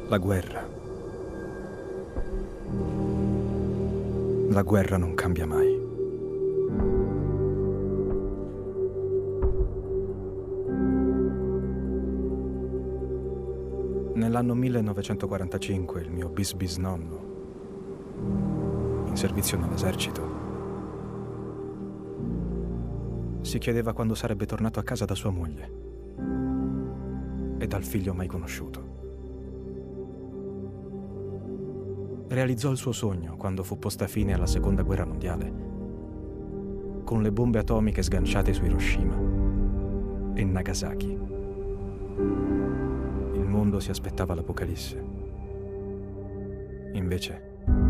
La guerra. La guerra non cambia mai. Nell'anno 1945 il mio bisnonno, in servizio nell'esercito, si chiedeva quando sarebbe tornato a casa da sua moglie e dal figlio mai conosciuto. Realizzò il suo sogno quando fu posta fine alla Seconda Guerra Mondiale, con le bombe atomiche sganciate su Hiroshima e Nagasaki. Il mondo si aspettava l'apocalisse. Invece,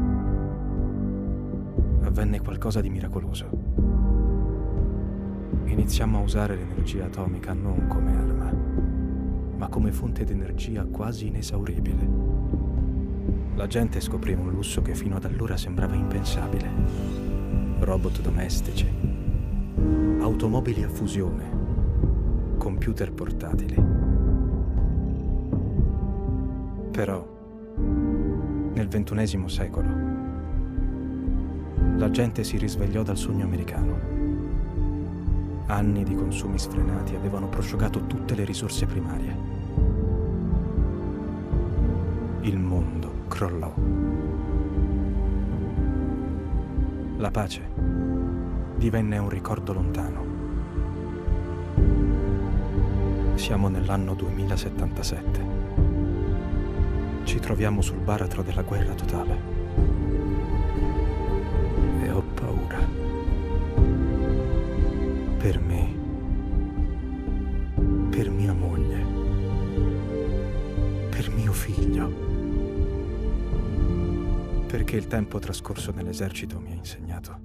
avvenne qualcosa di miracoloso. Iniziammo a usare l'energia atomica non come arma, ma come fonte d'energia quasi inesauribile. La gente scoprì un lusso che fino ad allora sembrava impensabile. Robot domestici, automobili a fusione, computer portatili. Però, nel XXI secolo, la gente si risvegliò dal sogno americano. Anni di consumi sfrenati avevano prosciugato tutte le risorse primarie. Il mondo crollò. La pace divenne un ricordo lontano. Siamo nell'anno 2077. Ci troviamo sul baratro della guerra totale. E ho paura. Per me. Per mia moglie. Per mio figlio. Perché il tempo trascorso nell'esercito mi ha insegnato.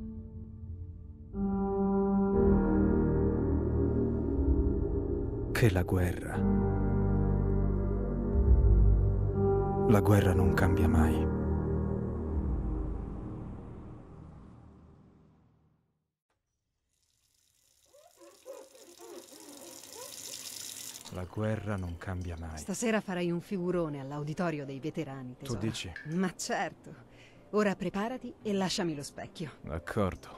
Che la guerra non cambia mai. La guerra non cambia mai. Stasera farai un figurone all'auditorio dei veterani, tesoro. Tu dici? Ma certo. Ora preparati e lasciami lo specchio. D'accordo.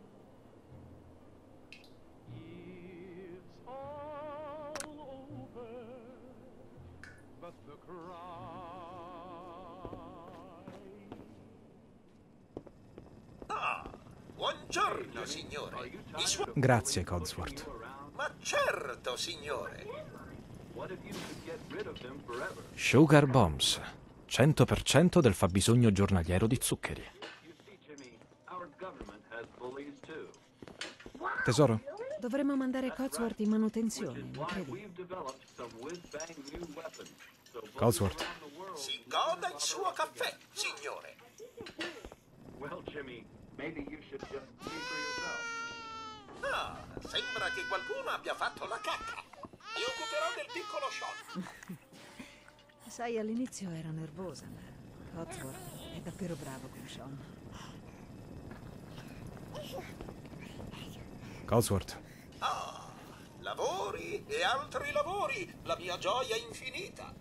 Buongiorno, signore. Grazie, Codsworth. Ma certo, signore. Sugar Bombs. 100% del fabbisogno giornaliero di zuccheri. Tesoro? Dovremmo mandare Codsworth in manutenzione, non credi? Codsworth. Si goda il suo caffè, signore. Ah, sembra che qualcuno abbia fatto la cacca. Mi occuperò del piccolo Sean. Sai, all'inizio ero nervosa, ma Codsworth è davvero bravo con Sean. Codsworth. Ah, lavori e altri lavori. La mia gioia infinita.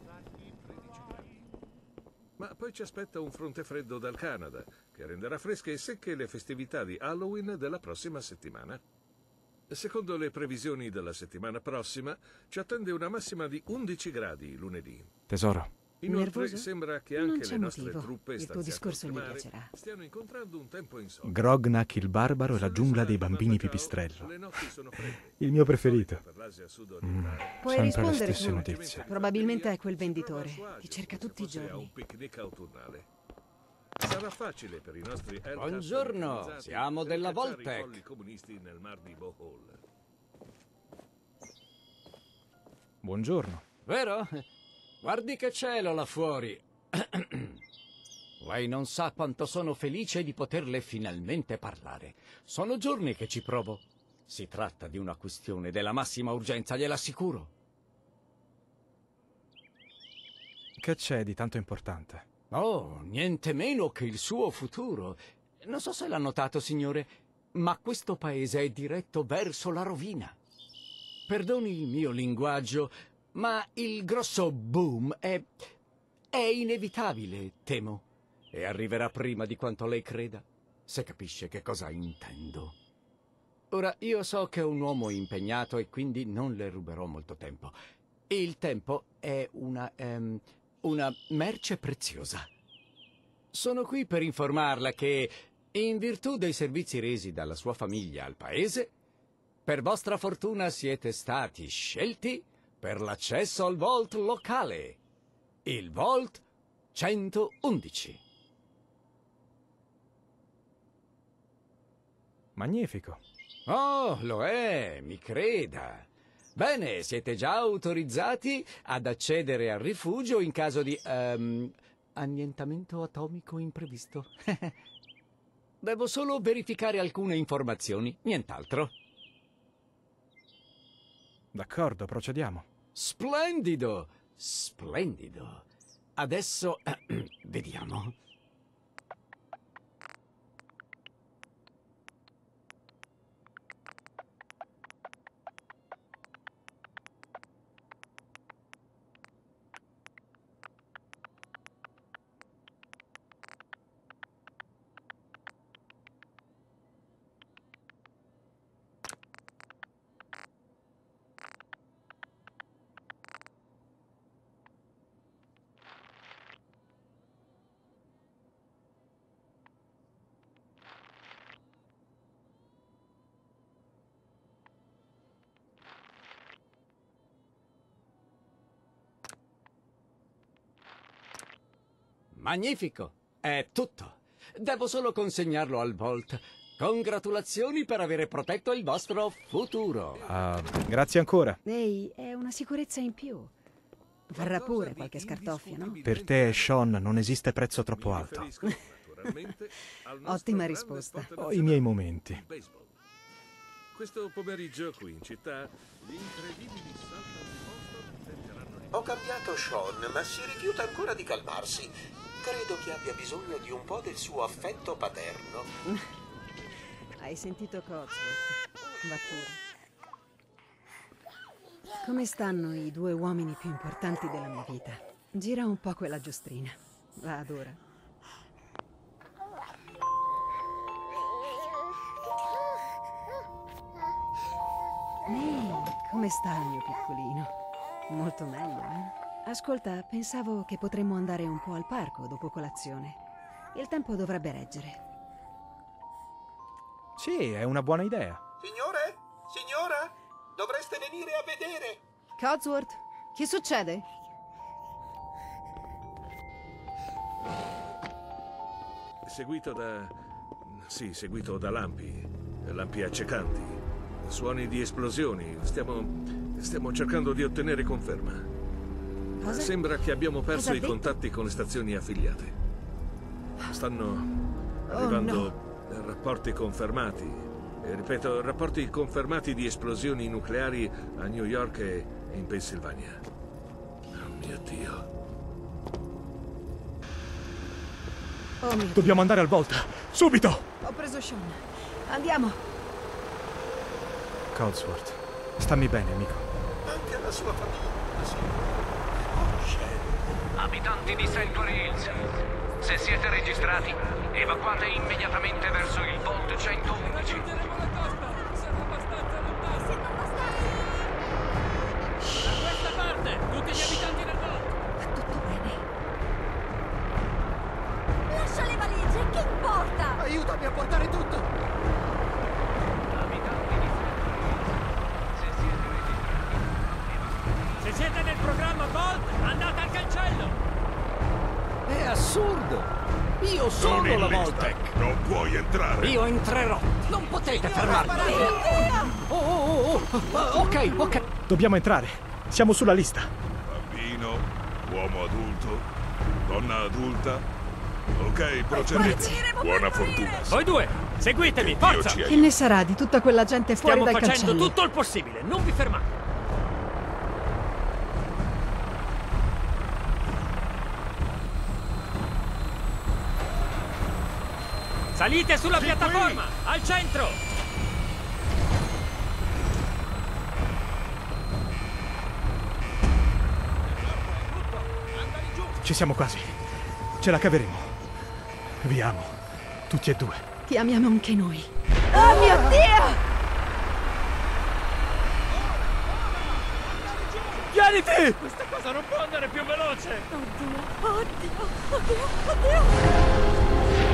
Ma poi ci aspetta un fronte freddo dal Canada, che renderà fresche e secche le festività di Halloween della prossima settimana. Secondo le previsioni della settimana prossima, ci attende una massima di 11 gradi lunedì. Tesoro. Inoltre Nervoso? sembra che Non anche c'è le nostre motivo. truppe Il tuo stanziate discorso mi oltremare piacerà. stiano incontrando un tempo insonno. Grognak il barbaro e la giungla dei bambini pipistrello. Il mio preferito. Puoi Sempre le rispondere stesse tu. notizie. Probabilmente è quel venditore. Ti cerca tutti i giorni. Un picnic autunnale. Sarà facile per i nostri Buongiorno, siamo della Voltec. I comunisti nel mar di Bohol. Buongiorno. Vero? Guardi che cielo là fuori. Lei non sa quanto sono felice di poterle finalmente parlare. Sono giorni che ci provo. Si tratta di una questione della massima urgenza, gliel'assicuro. Che c'è di tanto importante? Oh, niente meno che il suo futuro. Non so se l'ha notato, signore, ma questo paese è diretto verso la rovina. Perdoni il mio linguaggio, ma il grosso boom è È inevitabile, temo. E arriverà prima di quanto lei creda, se capisce che cosa intendo. Ora, io so che è un uomo impegnato e quindi non le ruberò molto tempo. Il tempo è una merce preziosa. Sono qui per informarla che, in virtù dei servizi resi dalla sua famiglia al paese, per vostra fortuna siete stati scelti per l'accesso al vault locale, il Vault 111. Magnifico. Oh, lo è, mi creda. Bene, siete già autorizzati ad accedere al rifugio in caso di annientamento atomico imprevisto. Devo solo verificare alcune informazioni, nient'altro. D'accordo, procediamo. Splendido, splendido. Adesso vediamo. Magnifico, è tutto. Devo solo consegnarlo al Vault. Congratulazioni per avere protetto il vostro futuro. Grazie ancora. Ehi, è una sicurezza in più. Varrà pure qualche scartoffia, no? Per te e Sean non esiste prezzo troppo alto. Ottima risposta. Ho i miei momenti. Questo pomeriggio qui in città gli incredibili salto di Boston diventeranno... Ho cambiato Sean, ma si rifiuta ancora di calmarsi. Credo che abbia bisogno di un po' del suo affetto paterno. Hai sentito Codsworth? Va pure. Come stanno i due uomini più importanti della mia vita? Gira un po' quella giostrina. La adora. Ehi, come sta il mio piccolino? Molto meglio, eh? Ascolta, pensavo che potremmo andare un po' al parco dopo colazione. Il tempo dovrebbe reggere. Sì, è una buona idea. Signore? Signora? Dovreste venire a vedere. Codsworth, che succede? Seguito da lampi accecanti, suoni di esplosioni. Stiamo cercando di ottenere conferma. Cosa? Sembra che abbiamo perso Cosa ha i detto? contatti con le stazioni affiliate. Stanno arrivando rapporti confermati. Ripeto, rapporti confermati di esplosioni nucleari a New York e in Pennsylvania. Oh mio Dio. Oh mio Dio, Dobbiamo andare al Vault. Subito! ho preso Sean. Andiamo. Codsworth, stammi bene, amico. Anche la sua famiglia, sì. Oh, Shane. Abitanti di Sanctuary Hills, se siete registrati, evacuate immediatamente verso il Vault 111. Da questa parte, tutti gli abitanti del Vault. Va tutto bene. Lascia le valigie, che importa? Aiutami a portare tutto! Abitanti di Sanctuary Hills, se siete registrati, Se siete nel programma Vault, andate al cancello. È assurdo! Io sono la Voltec! Non puoi entrare! Io entrerò! Non potete fermarmi! Ok. Dobbiamo entrare. Siamo sulla lista. Bambino, uomo adulto, donna adulta. Ok, procedete. Buona fortuna. Voi due, seguitemi, Dio forza! ci Che aiuti. ne sarà di tutta quella gente fuori Stiamo dal facendo cancello? tutto il possibile, non vi fermate. Salite sulla piattaforma, al centro! Ci siamo quasi. Ce la caveremo. Vi amo. Tutti e due. Ti amiamo anche noi. Oh mio Dio! Tieniti! Questa cosa non può andare più veloce! Oddio, oddio, oddio, oddio!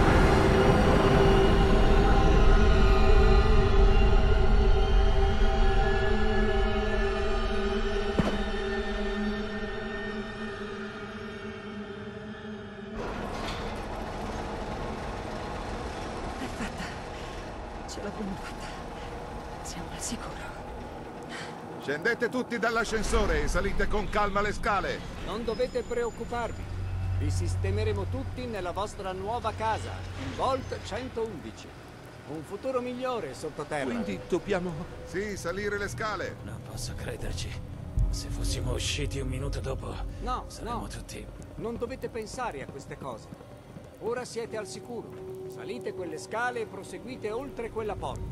È fatta. Ce l'abbiamo fatta. Siamo al sicuro. Scendete tutti dall'ascensore e salite con calma le scale. Non dovete preoccuparvi. Vi sistemeremo tutti nella vostra nuova casa, il Vault 111. Un futuro migliore sottoterra. Quindi dobbiamo... Sì, salire le scale. Non posso crederci. Se fossimo usciti un minuto dopo, No, saremmo no. tutti... Non dovete pensare a queste cose. Ora siete al sicuro. Salite quelle scale e proseguite oltre quella porta.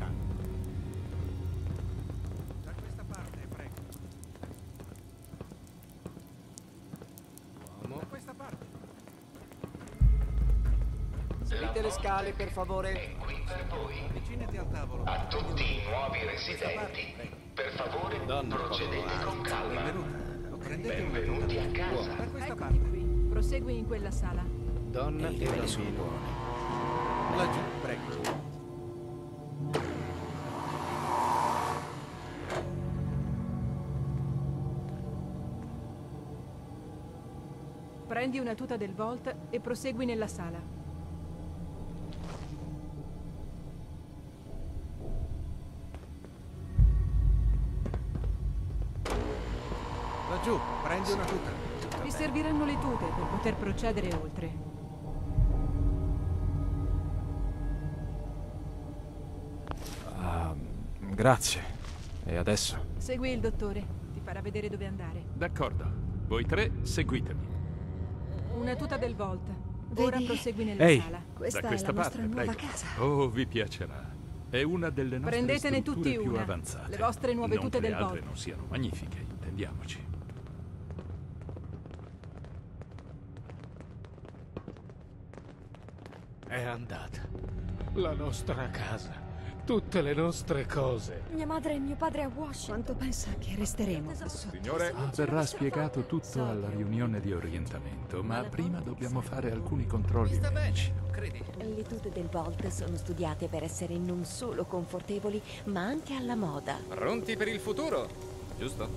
Da questa parte, prego. Uomo. Da questa parte. Salite le scale, per favore. È qui per voi. Avvicinati al tavolo. A tutti i nuovi residenti, per favore, procedete con calma. Benvenuti a casa. Da questa Eccoti parte. qui. Prosegui in quella sala. Donna e bambino. Laggiù, prego. Prendi una tuta del Vault e prosegui nella sala. Laggiù, prendi una tuta. Ti serviranno le tute per poter procedere oltre. Grazie. E adesso? Segui il dottore. Ti farà vedere dove andare. D'accordo. Voi tre, seguitemi. Una tuta del Vault. Vedi? Ora prosegui nella Ehi. sala. Questa Da è questa la nostra parte, nuova prego. casa. Oh, vi piacerà. È una delle nostre Prendetene strutture tutti più una. avanzate. Le vostre nuove Non tute che le del altre Vault. non siano magnifiche, intendiamoci. È andata. La nostra casa. Tutte le nostre cose. Mia madre e mio padre a Washington. Quanto pensa che resteremo qua sotto? Signore, Verrà spiegato tutto alla riunione di orientamento, ma prima dobbiamo fare alcuni controlli medici. Le tute del Vault sono studiate per essere non solo confortevoli, ma anche alla moda. Pronti per il futuro, giusto?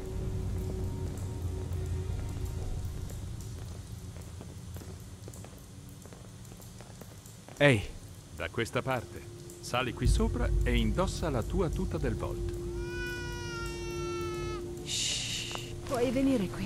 Ehi, Da questa parte. Sali qui sopra e indossa la tua tuta del Vault. Puoi venire qui.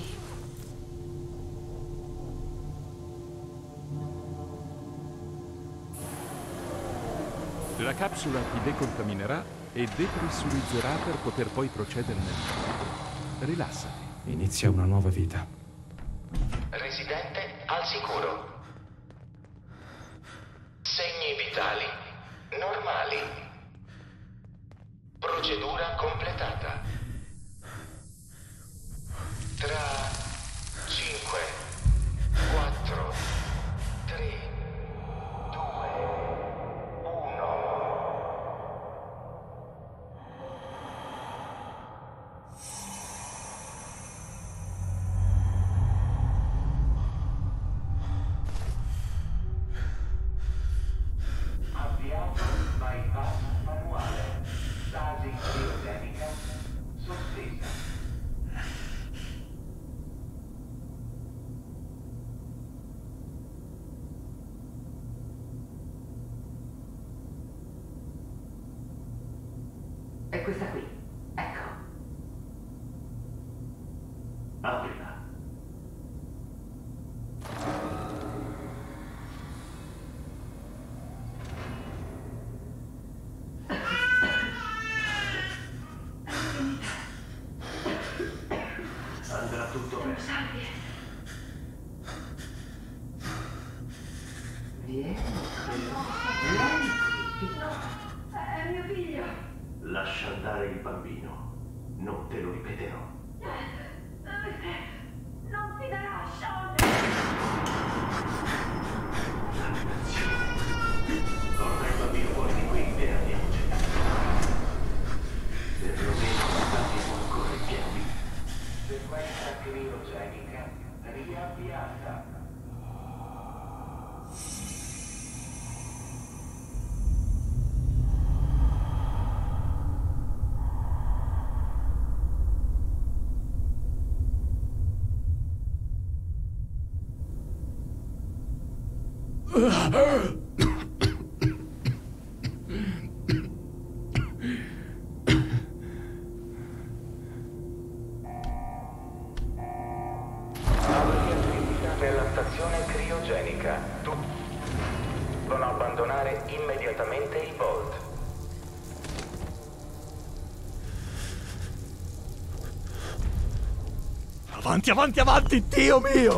La capsula ti decontaminerà e depressurizzerà per poter poi procedere nel mondo. Rilassati. inizia una nuova vita. Residente al sicuro. Segni vitali normali. Procedura completata. Tra 5, 4, 3, 2, 1. Avviato bypass manuale. Stasi criogenica sospesa. È questa qui. Ecco. Aprila. Andrà tutto bene. Vieni. È mio figlio. Lascia andare il bambino. Non te lo ripeterò. Non ti darà, Sean. Nella stazione criogenica. Tutti devono abbandonare immediatamente il Vault. Avanti, avanti, avanti, Dio mio!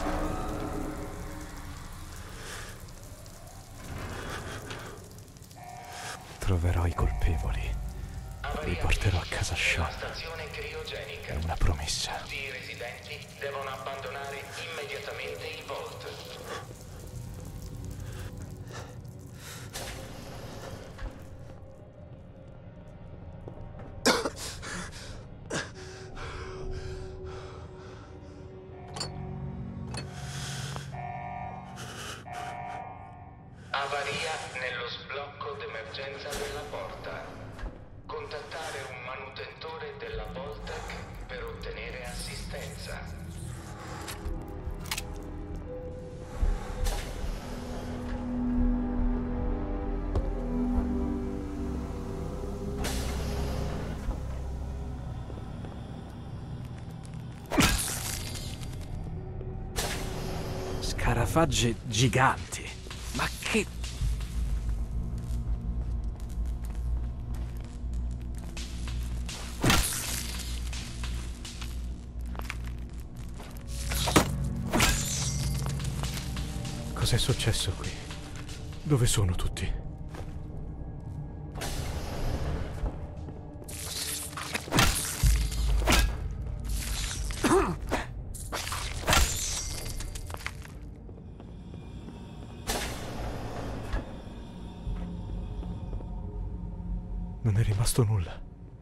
Troverò i colpevoli. Li porterò a casa Sean. È una promessa. Tutti i residenti devono abbandonare immediatamente il Vault. Avaria nello sblocco d'emergenza della porta. Contattare un manutentore della Voltec per ottenere assistenza. Scarafaggi giganti. Ma che... Cos'è successo qui? Dove sono tutti? Non è rimasto nulla.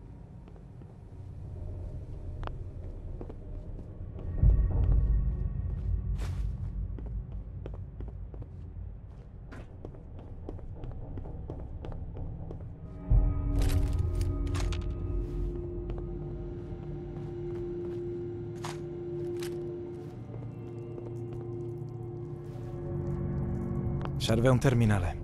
Serve un terminale.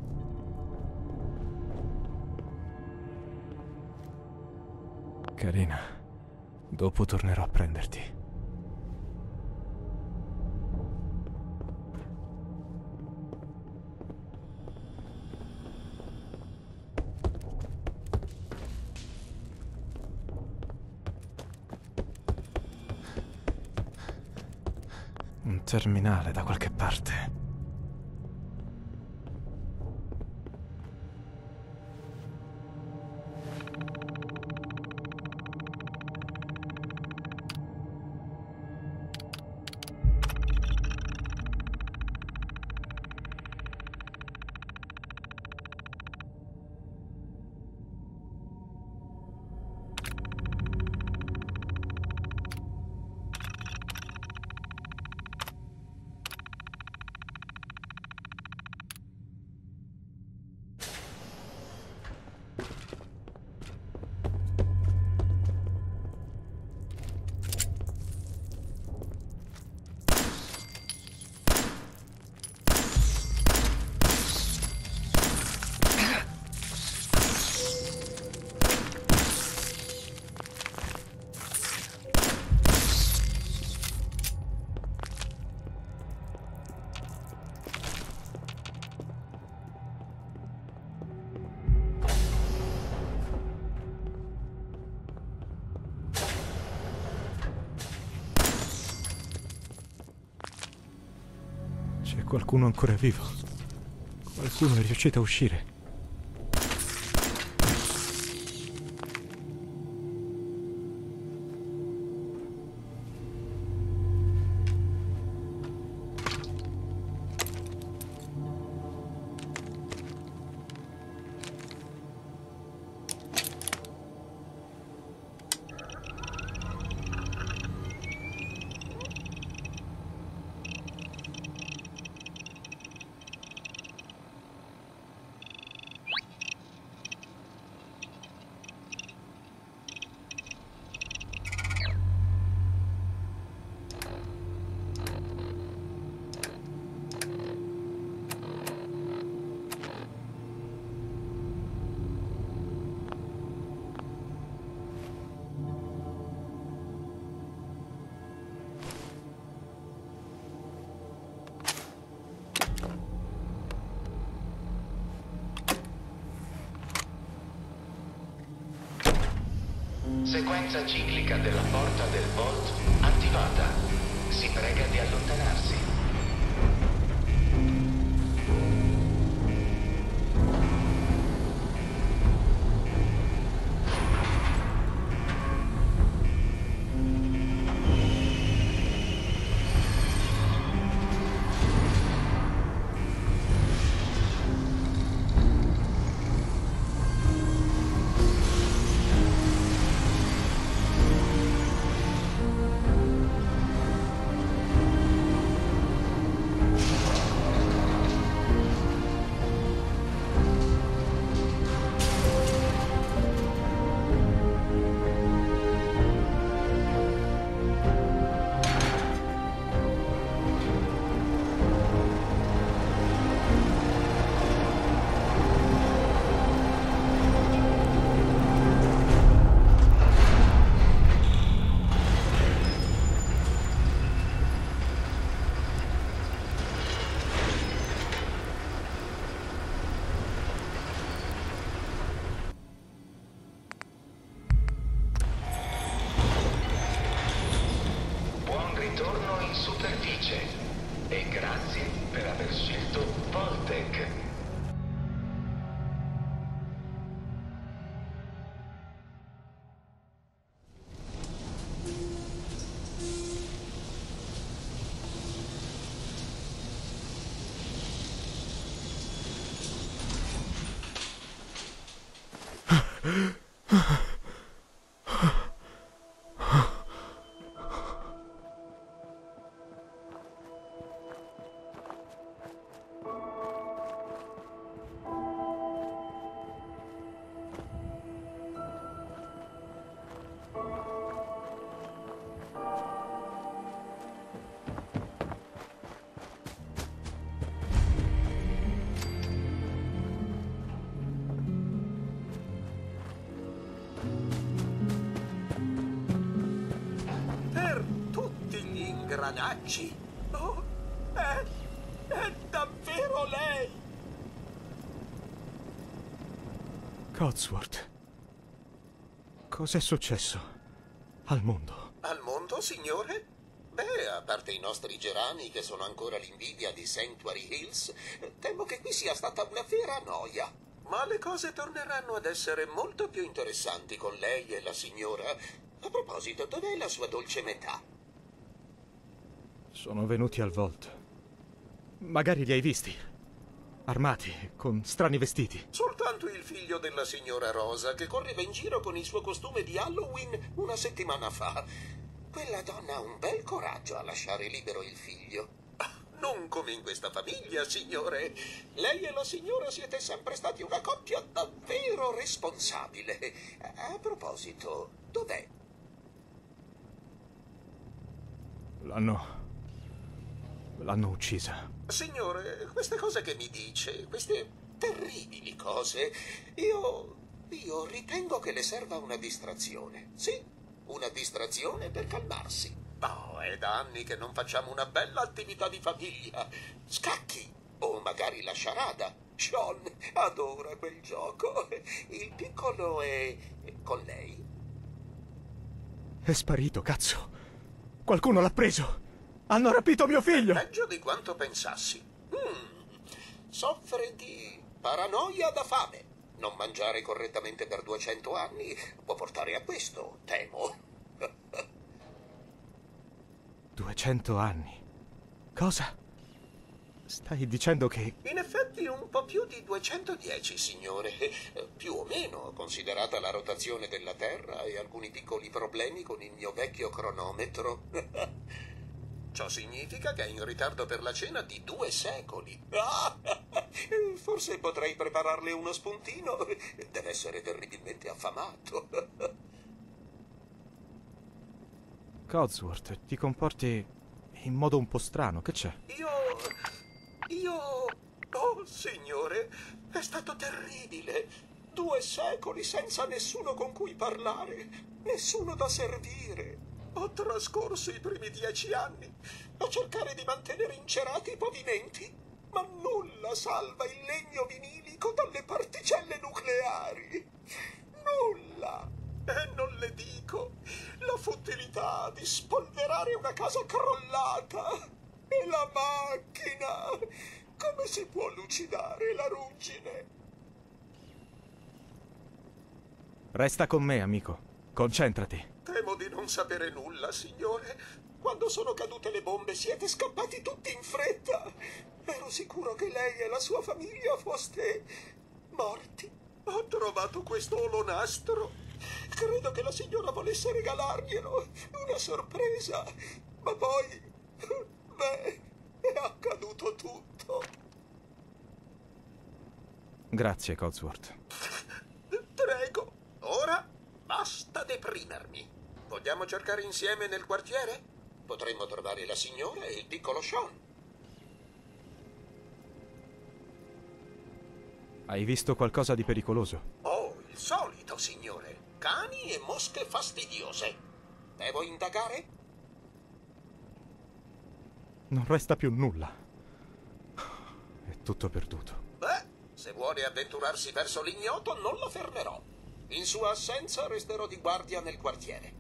Carina, dopo tornerò a prenderti. Un terminale da qualche parte. C'è qualcuno ancora vivo. Qualcuno è riuscito a uscire. Sequenza ciclica della porta del Vault attivata. Si prega di allontanarsi. Ritorno in superficie e grazie per aver scelto Vault-Tec. Ingranaggi. Oh, è davvero lei! Codsworth. Cos'è successo al mondo? Al mondo, signore? Beh, a parte i nostri gerani che sono ancora l'invidia di Sanctuary Hills, temo che qui sia stata una vera noia. Ma le cose torneranno ad essere molto più interessanti con lei e la signora. A proposito, dov'è la sua dolce metà? Sono venuti al Vault. Magari li hai visti. Armati, con strani vestiti. Soltanto il figlio della signora Rosa, che correva in giro con il suo costume di Halloween una settimana fa. Quella donna ha un bel coraggio a lasciare libero il figlio. Non come in questa famiglia, signore. Lei e la signora siete sempre stati una coppia davvero responsabile. A proposito, dov'è? L'hanno uccisa. Signore, queste cose che mi dice, queste terribili cose, io ritengo che le serva una distrazione. Sì, una distrazione per calmarsi. Oh, è da anni che non facciamo una bella attività di famiglia. Scacchi o magari la sciarada. Sean adora quel gioco. Il piccolo è con lei? È sparito, cazzo. Qualcuno l'ha preso. Hanno rapito mio figlio! Peggio di quanto pensassi. Soffre di paranoia da fame. Non mangiare correttamente per 200 anni può portare a questo, temo. 200 anni? Cosa? Stai dicendo che... In effetti un po' più di 210, signore. Più o meno, considerata la rotazione della Terra e alcuni piccoli problemi con il mio vecchio cronometro. Ciò significa che è in ritardo per la cena di 2 secoli. Forse potrei prepararle uno spuntino. Deve essere terribilmente affamato. Codsworth, ti comporti in modo un po' strano. Che c'è? Oh, signore, è stato terribile. 2 secoli senza nessuno con cui parlare, nessuno da servire. Ho trascorso i primi 10 anni a cercare di mantenere incerati i pavimenti, ma nulla salva il legno vinilico dalle particelle nucleari. Nulla. E non le dico l'idea di spolverare una casa crollata. E la macchina! Come si può lucidare la ruggine? Resta con me, amico. Concentrati. Temo di non sapere nulla, signore. Quando sono cadute le bombe siete scappati tutti in fretta. Ero sicuro che lei e la sua famiglia foste morti. Ho trovato questo olonastro. Credo che la signora volesse regalarglielo. Una sorpresa. Ma poi... beh, è accaduto tutto. Grazie, Codsworth. Prego. Ora basta deprimermi. Vogliamo cercare insieme nel quartiere? Potremmo trovare la signora e il piccolo Sean. Hai visto qualcosa di pericoloso? Oh, il solito, signore. Cani e mosche fastidiose. Devo indagare? Non resta più nulla. È tutto perduto. Beh, se vuole avventurarsi verso l'ignoto, non la fermerò. In sua assenza resterò di guardia nel quartiere.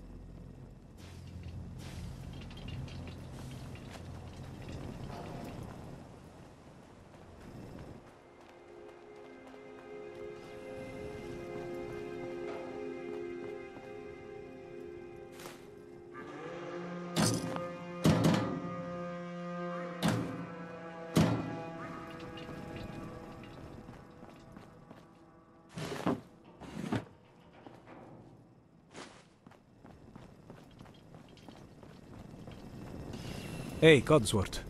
Ehi, Codsworth.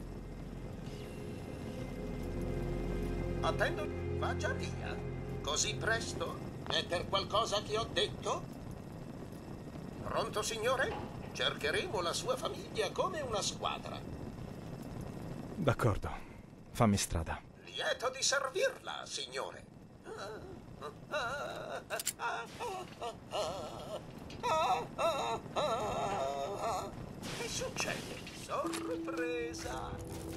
Attendo, va già via. Così presto? È per qualcosa che ho detto? Pronto, signore? Cercheremo la sua famiglia come una squadra. D'accordo. Fammi strada. Lieto di servirla, signore. Che succede? Sorpresa!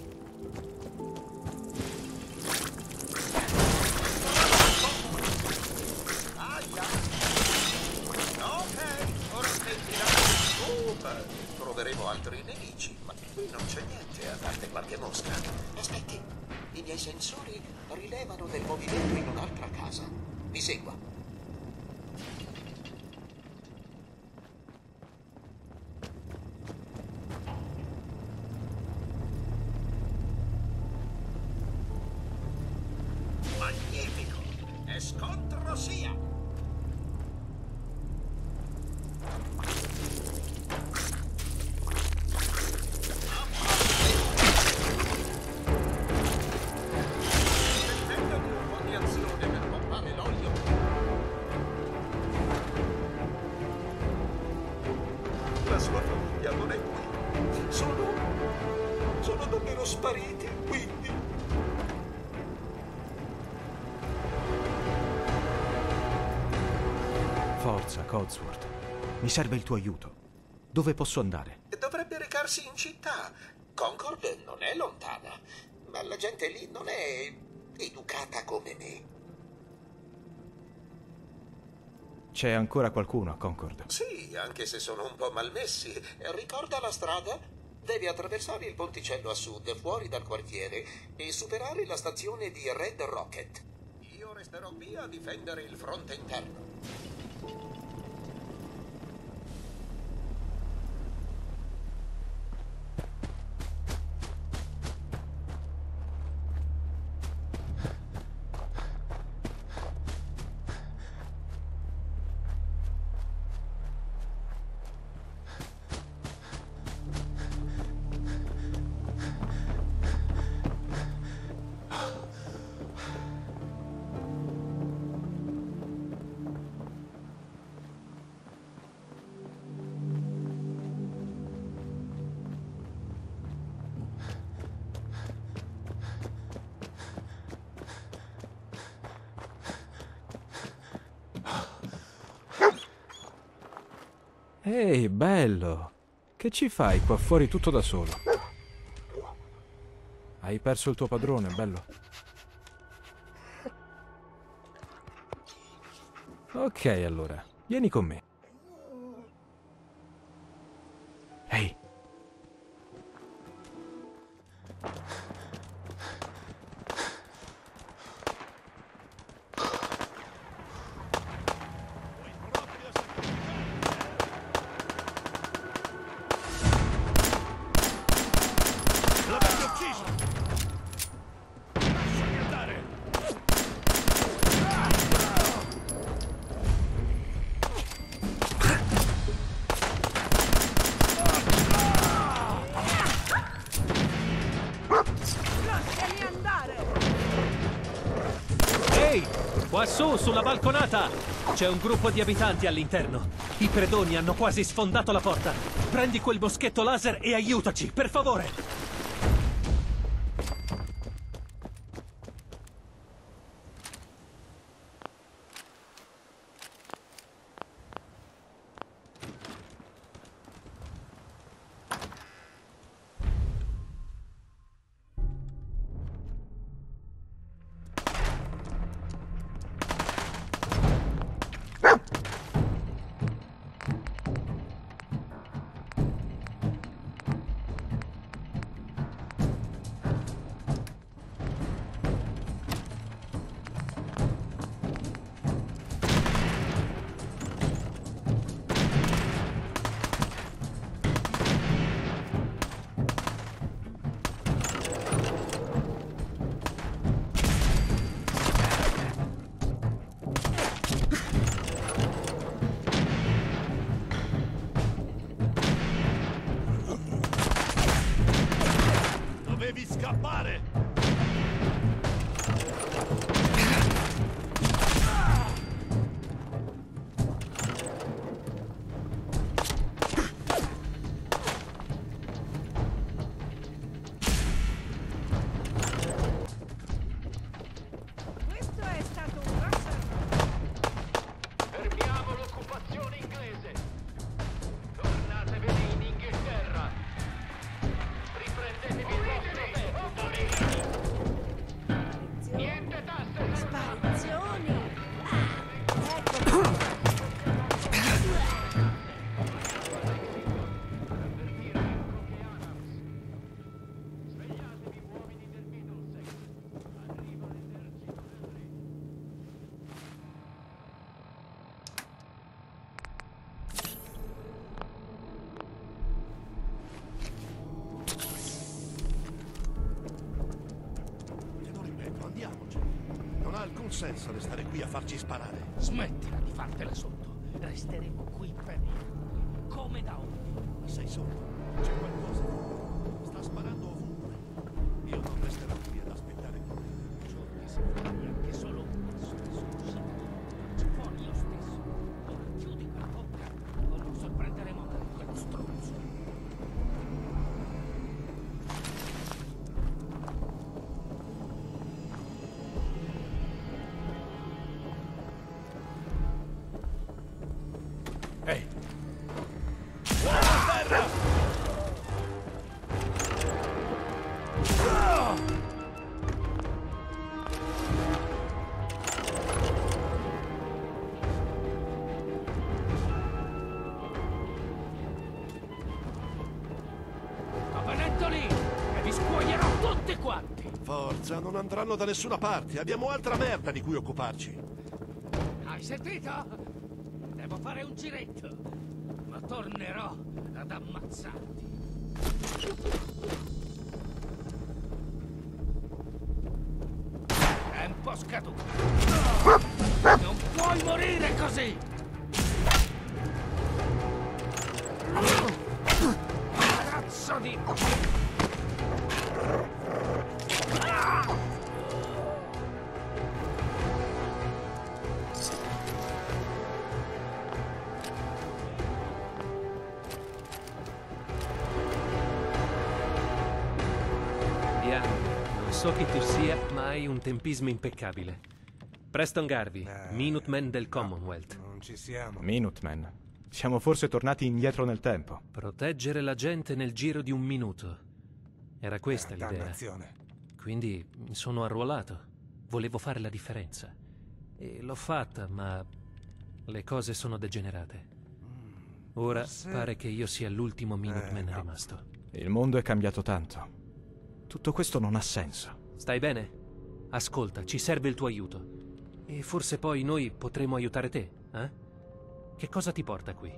Aia! Ok, ora smetterà. Troveremo altri nemici, ma qui non c'è niente a parte qualche mosca. Aspetti, i miei sensori rilevano del movimento in un'altra casa. Mi segua. Magnifico! E scontro sia! La sua famiglia non è qui. Sono davvero spariti, quindi. Forza, Codsworth. Mi serve il tuo aiuto. Dove posso andare? Dovrebbe recarsi in città. Concord non è lontana, ma la gente lì non è educata come me. C'è ancora qualcuno a Concord? Sì, anche se sono un po' malmessi. Ricorda la strada? Devi attraversare il ponticello a sud, fuori dal quartiere, e superare la stazione di Red Rocket. Io resterò qui a difendere il fronte interno. Ehi, bello! Che ci fai qua fuori tutto da solo? Hai perso il tuo padrone, bello. Ok, allora, vieni con me. Ehi. L'avete ucciso! Lasciami andare! Lasciami andare! Ehi, quassù, sulla balconata! C'è un gruppo di abitanti all'interno. I predoni hanno quasi sfondato la porta. Prendi quel moschetto laser e aiutaci, per favore! Dovevi scappare! Questo è stato un grosso... Fermiamo l'occupazione inglese. Tornatevene in Inghilterra. Riprendetevi il vostro tempo. Niente tasse. Sparizioni! Te lo ripeto, andiamoci. Non ha alcun senso restare qui a farci sparare. Smettila di fartela sotto. Resteremo qui per come da ora. Ma sei sotto? C'è qualcosa? Sta sparando ovunque. Io non resterò qui ad aspettare qui. Giorni se fai anche solo un passo scusa. Ci fuori io stesso. Ora chiudi quella bocca o non sorprenderemo mai quello stronzo. Ehi! A terra! Sto venendo lì e vi scuoierò tutti quanti. Forza, non andranno da nessuna parte. Abbiamo altra merda di cui occuparci. Hai sentito? Devo fare un giretto, ma tornerò ad ammazzarti. Tempo scaduto. Non puoi morire così! Cazzo di... Ian, non so chi tu sia, ma hai un tempismo impeccabile. Preston Garvey, Minutemen del Commonwealth. Non ci siamo. Minutemen. Siamo forse tornati indietro nel tempo. Proteggere la gente nel giro di un minuto. Era questa l'idea. Dannazione. Quindi mi sono arruolato. Volevo fare la differenza. E l'ho fatta, ma le cose sono degenerate. Ora pare che io sia l'ultimo Minuteman rimasto. Il mondo è cambiato tanto. Tutto questo non ha senso. Stai bene? Ascolta, ci serve il tuo aiuto. E forse poi noi potremo aiutare te, eh? Che cosa ti porta qui?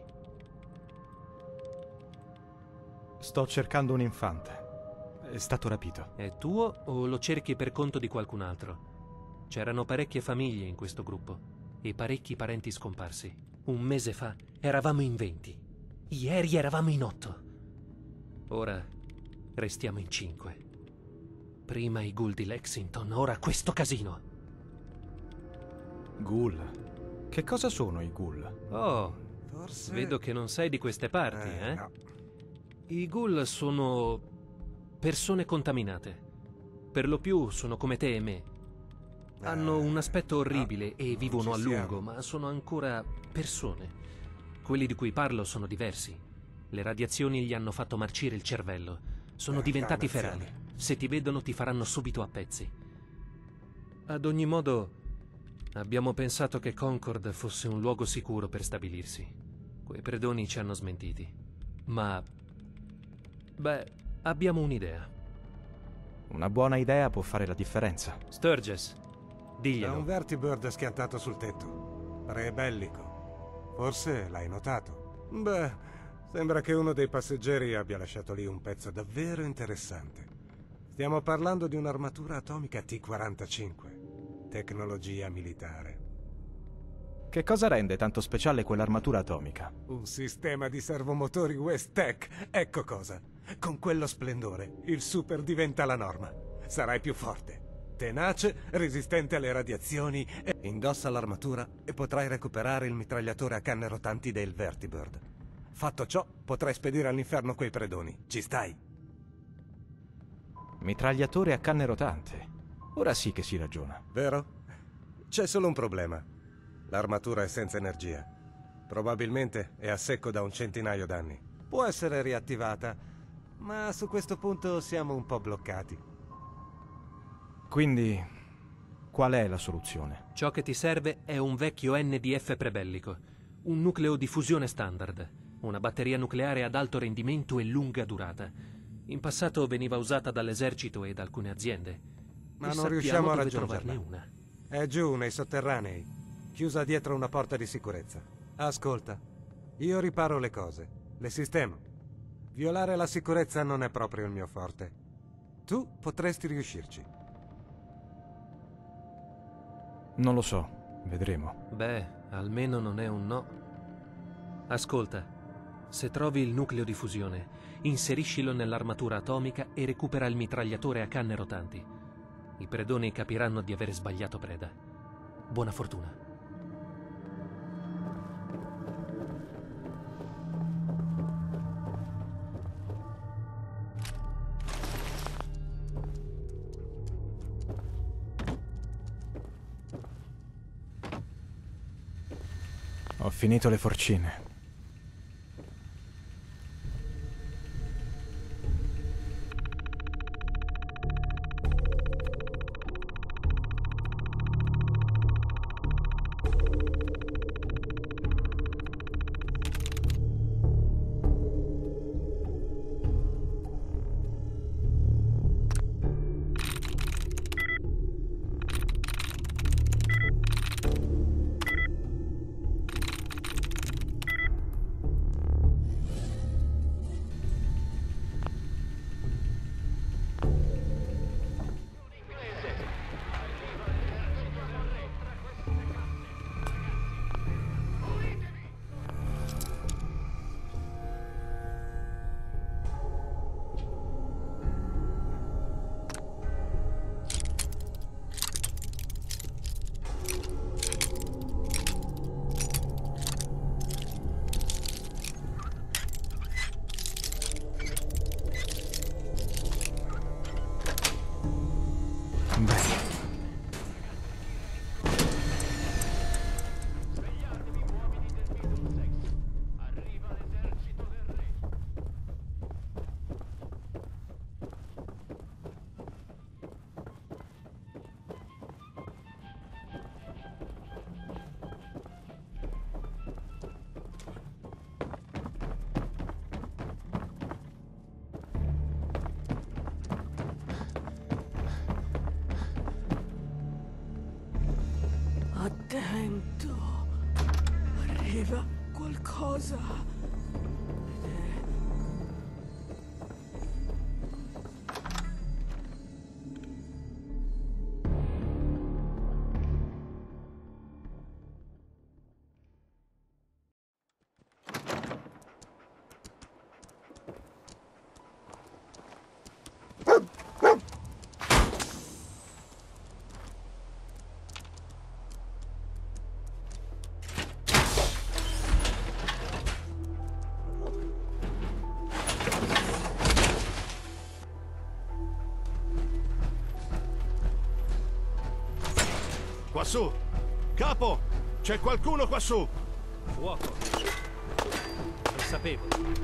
Sto cercando un infante. È stato rapito. È tuo o lo cerchi per conto di qualcun altro? C'erano parecchie famiglie in questo gruppo e parecchi parenti scomparsi. Un mese fa eravamo in 20. Ieri eravamo in 8. Ora restiamo in 5. Prima i ghoul di Lexington, ora questo casino. Ghoul? Che cosa sono i ghoul? Oh, Forse... vedo che non sei di queste parti, eh? No. I ghoul sono persone contaminate. Per lo più sono come te e me. Hanno un aspetto orribile e vivono a lungo, ma sono ancora persone. Quelli di cui parlo sono diversi. Le radiazioni gli hanno fatto marcire il cervello. Sono diventati ferali. Se ti vedono ti faranno subito a pezzi. Ad ogni modo, abbiamo pensato che Concord fosse un luogo sicuro per stabilirsi. Quei predoni ci hanno smentiti. Ma... beh, abbiamo un'idea. Una buona idea può fare la differenza. Sturges, diglielo. C'è un vertibird schiantato sul tetto. Pre-bellico. Forse l'hai notato. Beh, sembra che uno dei passeggeri abbia lasciato lì un pezzo davvero interessante. Stiamo parlando di un'armatura atomica T-45. Tecnologia militare. Che cosa rende tanto speciale quell'armatura atomica? Un sistema di servomotori West Tech. Ecco cosa. Con quello splendore, il super diventa la norma. Sarai più forte, tenace, resistente alle radiazioni. Indossa l'armatura e potrai recuperare il mitragliatore a canne rotanti del Vertibird. Fatto ciò, potrai spedire all'inferno quei predoni. Ci stai? Mitragliatore a canne rotanti. Ora sì che si ragiona. Vero? C'è solo un problema. L'armatura è senza energia. Probabilmente è a secco da un centinaio d'anni. Può essere riattivata, ma su questo punto siamo un po' bloccati. Quindi, qual è la soluzione? Ciò che ti serve è un vecchio NDF prebellico, un nucleo di fusione standard, una batteria nucleare ad alto rendimento e lunga durata. In passato veniva usata dall'esercito e da alcune aziende. Ma non riusciamo a dove raggiungerla. trovarne una. È giù nei sotterranei, chiusa dietro una porta di sicurezza. Ascolta, io riparo le cose, le sistemo. Violare la sicurezza non è proprio il mio forte. Tu potresti riuscirci. Non lo so, vedremo. Beh, almeno non è un no. Ascolta, se trovi il nucleo di fusione, inseriscilo nell'armatura atomica e recupera il mitragliatore a canne rotanti. I predoni capiranno di aver sbagliato preda. Buona fortuna. Ho finito le forcine. Sento. Arriva qualcosa. Quassù! Capo! C'è qualcuno quassù! Fuoco! Lo sapevo.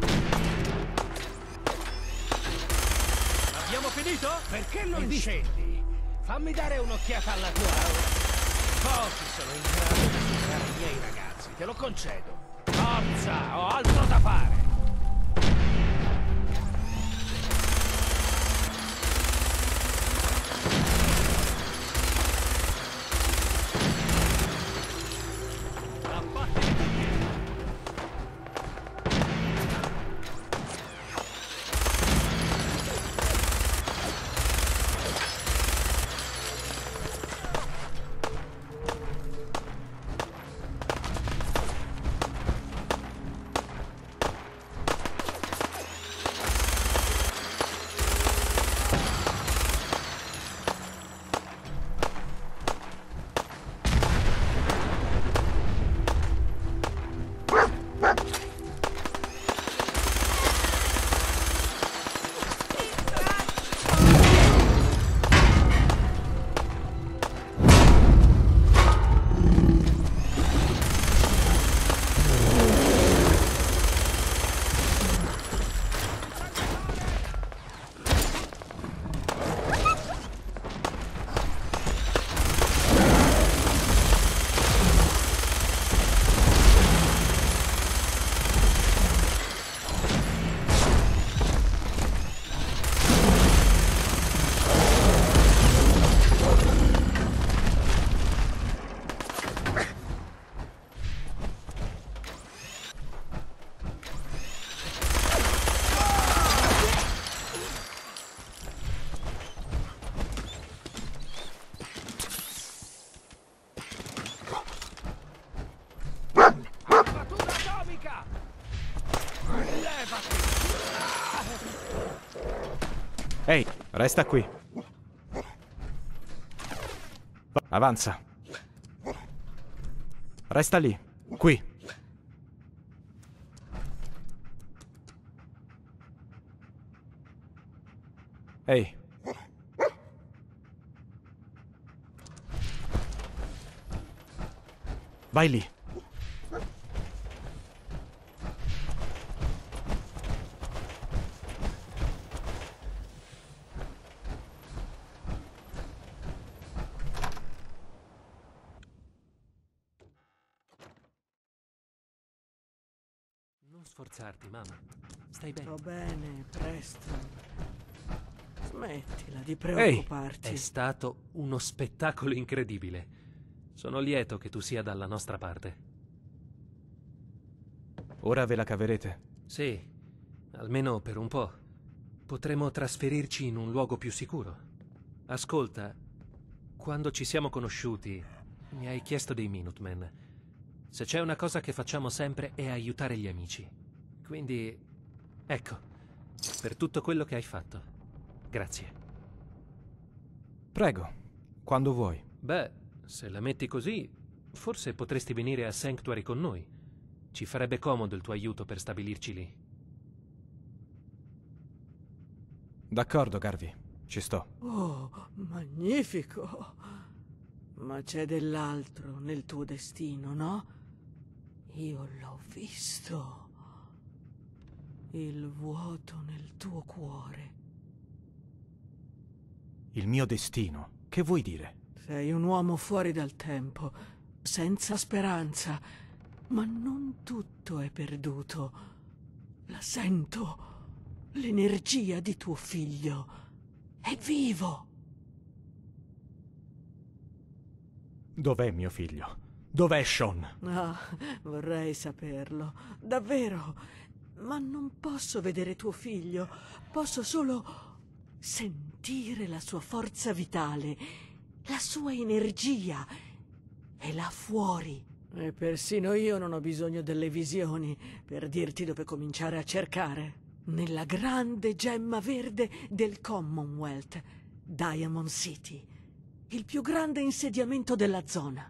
Abbiamo finito? Perché non scendi? Fammi dare un'occhiata alla tua aura. Pochi sono in grado di superare i miei ragazzi, te lo concedo. Forza, ho altro da fare. Ehi, resta qui. Avanza. Resta lì, qui. Ehi. Vai lì. Non sforzarti, mamma. Stai bene. Sto bene, Preston. Smettila di preoccuparti. È stato uno spettacolo incredibile. Sono lieto che tu sia dalla nostra parte. Ora ve la caverete? Sì, almeno per un po'. Potremo trasferirci in un luogo più sicuro. Ascolta, quando ci siamo conosciuti, mi hai chiesto dei Minutemen. Se c'è una cosa che facciamo sempre è aiutare gli amici. Quindi, ecco, per tutto quello che hai fatto. Grazie. Prego, quando vuoi. Beh, se la metti così, forse potresti venire a Sanctuary con noi. Ci farebbe comodo il tuo aiuto per stabilirci lì. D'accordo, Garvey. Ci sto. Oh, magnifico. Ma c'è dell'altro nel tuo destino, no? Io l'ho visto. Il vuoto nel tuo cuore. Il mio destino? Che vuoi dire? Sei un uomo fuori dal tempo, senza speranza, ma non tutto è perduto. La sento. L'energia di tuo figlio è vivo. Dov'è mio figlio? Dov'è Sean? Ah, vorrei saperlo. Davvero. Ma non posso vedere tuo figlio. Posso solo sentire la sua forza vitale, la sua energia. È là fuori. E persino io non ho bisogno delle visioni per dirti dove cominciare a cercare. Nella grande gemma verde del Commonwealth, Diamond City, il più grande insediamento della zona.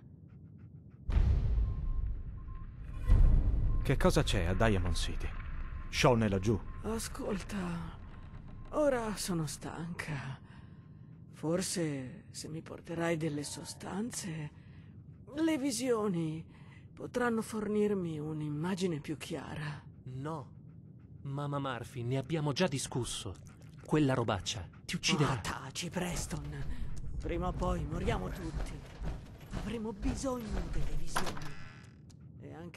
Che cosa c'è a Diamond City? Sean è laggiù. Ascolta, ora sono stanca. Forse se mi porterai delle sostanze, le visioni potranno fornirmi un'immagine più chiara. No, Mama Murphy, ne abbiamo già discusso. Quella robaccia ti ucciderà. Taci, Preston. Prima o poi moriamo tutti. Avremo bisogno delle visioni. E anche...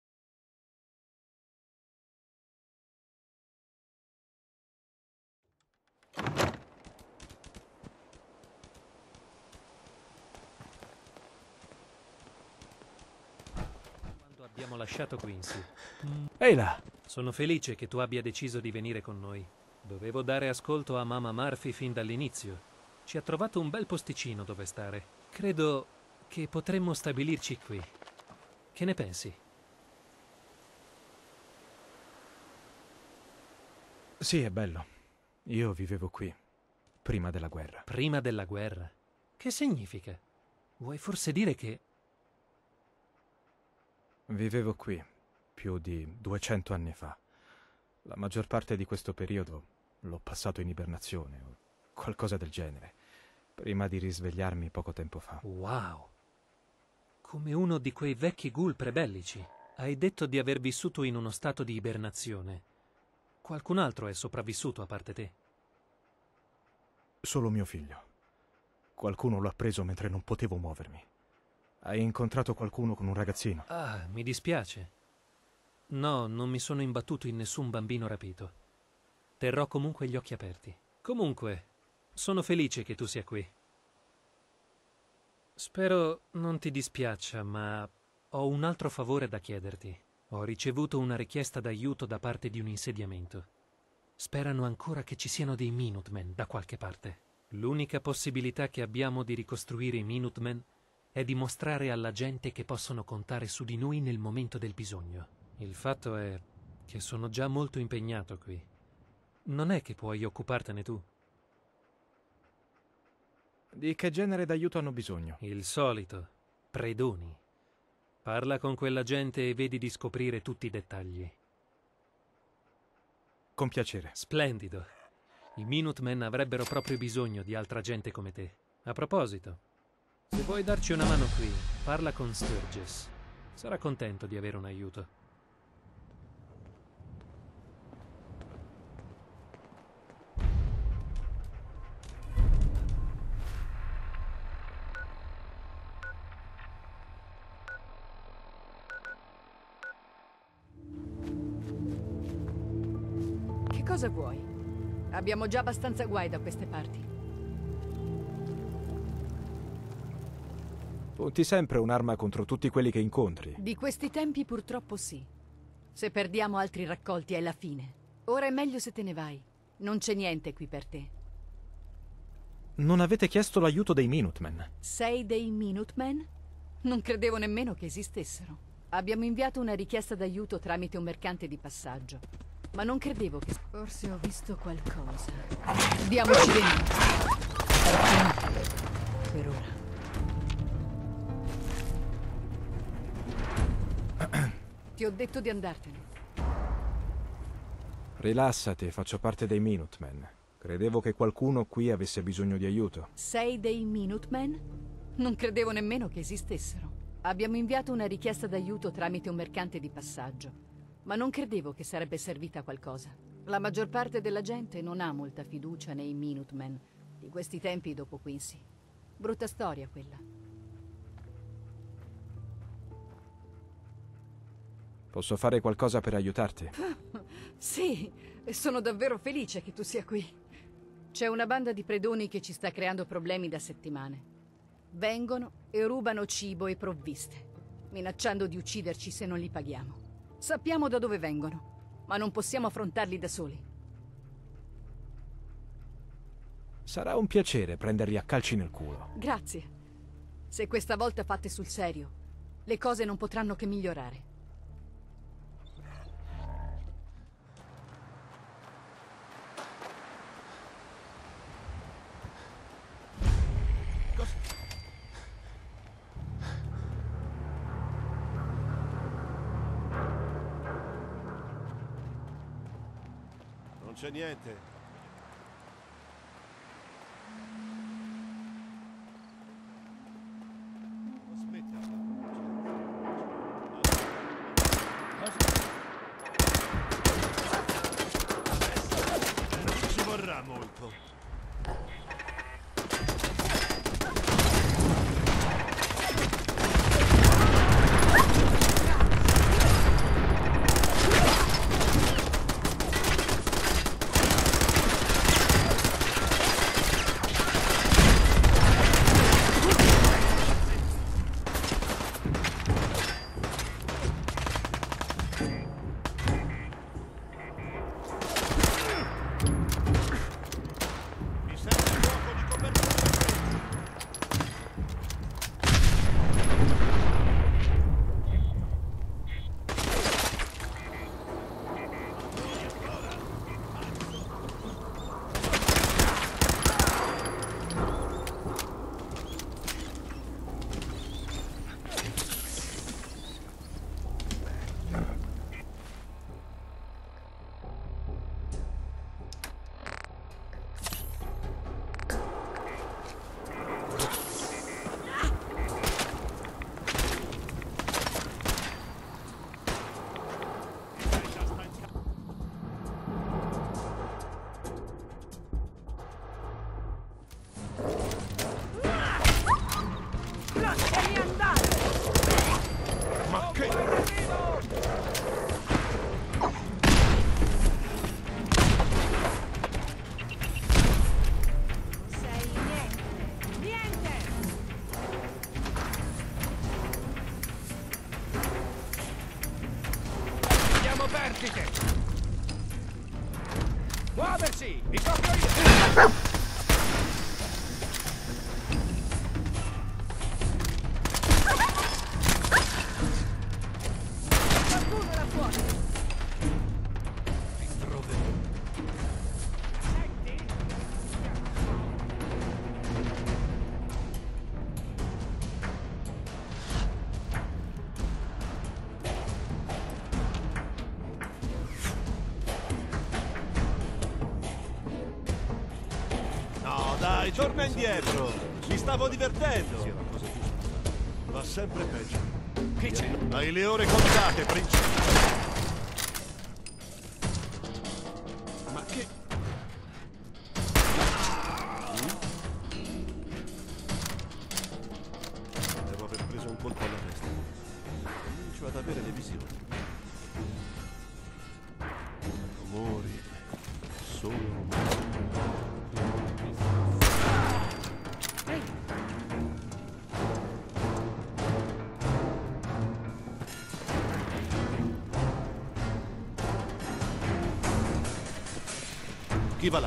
Quando abbiamo lasciato Quincy. Ehi là! Sono felice che tu abbia deciso di venire con noi. Dovevo dare ascolto a Mama Murphy fin dall'inizio. Ci ha trovato un bel posticino dove stare. Credo che potremmo stabilirci qui. Che ne pensi? Sì, è bello. Io vivevo qui, prima della guerra. Prima della guerra? Che significa? Vuoi forse dire che... Vivevo qui più di 200 anni fa. La maggior parte di questo periodo l'ho passato in ibernazione o qualcosa del genere, prima di risvegliarmi poco tempo fa. Wow! Come uno di quei vecchi ghoul prebellici. Hai detto di aver vissuto in uno stato di ibernazione. Qualcun altro è sopravvissuto a parte te? Solo mio figlio. Qualcuno l'ha preso mentre non potevo muovermi. Hai incontrato qualcuno con un ragazzino? Ah, mi dispiace. No, non mi sono imbattuto in nessun bambino rapito. Terrò comunque gli occhi aperti. Comunque, sono felice che tu sia qui. Spero non ti dispiaccia, ma ho un altro favore da chiederti. Ho ricevuto una richiesta d'aiuto da parte di un insediamento. Sperano ancora che ci siano dei Minutemen da qualche parte. L'unica possibilità che abbiamo di ricostruire i Minutemen è dimostrare alla gente che possono contare su di noi nel momento del bisogno. Il fatto è che sono già molto impegnato qui. Non è che puoi occupartene tu? Di che genere d'aiuto hanno bisogno? Il solito. Predoni. Parla con quella gente e vedi di scoprire tutti i dettagli. Con piacere. Splendido. I Minutemen avrebbero proprio bisogno di altra gente come te. A proposito, se vuoi darci una mano qui, parla con Sturgis. Sarà contento di avere un aiuto. Cosa vuoi? Abbiamo già abbastanza guai da queste parti. Punti sempre un'arma contro tutti quelli che incontri. Di questi tempi purtroppo sì. Se perdiamo altri raccolti è la fine. Ora è meglio se te ne vai. Non c'è niente qui per te. Non avete chiesto l'aiuto dei Minutemen? Sei dei Minutemen? Non credevo nemmeno che esistessero. Abbiamo inviato una richiesta d'aiuto tramite un mercante di passaggio. Ma non credevo che... Forse ho visto qualcosa. Diamoci dentro. Per ora. Ti ho detto di andartene. Rilassati, faccio parte dei Minutemen. Credevo che qualcuno qui avesse bisogno di aiuto. Sei dei Minutemen? Non credevo nemmeno che esistessero. Abbiamo inviato una richiesta d'aiuto tramite un mercante di passaggio. Ma non credevo che sarebbe servita a qualcosa. La maggior parte della gente non ha molta fiducia nei Minutemen di questi tempi dopo Quincy. Brutta storia quella. Posso fare qualcosa per aiutarti? Sì, e sono davvero felice che tu sia qui. C'è una banda di predoni che ci sta creando problemi da settimane. Vengono e rubano cibo e provviste. minacciando di ucciderci se non li paghiamo. Sappiamo da dove vengono, ma non possiamo affrontarli da soli. Sarà un piacere prenderli a calci nel culo. Grazie. Se questa volta fatte sul serio, le cose non potranno che migliorare. Non c'è niente. Non ci vorrà molto. Lasciami andare! Ma che... Sei niente! Niente! Andiamo vertice! Muoversi! Vi copro io! No, dai, torna indietro. Mi stavo divertendo. Va sempre peggio. Chi c'è? Hai le ore contate, principe. Ma che... Devo aver preso un colpo alla testa. Comincio ad avere le visioni. Rumori. Solo rumori. Chi va là?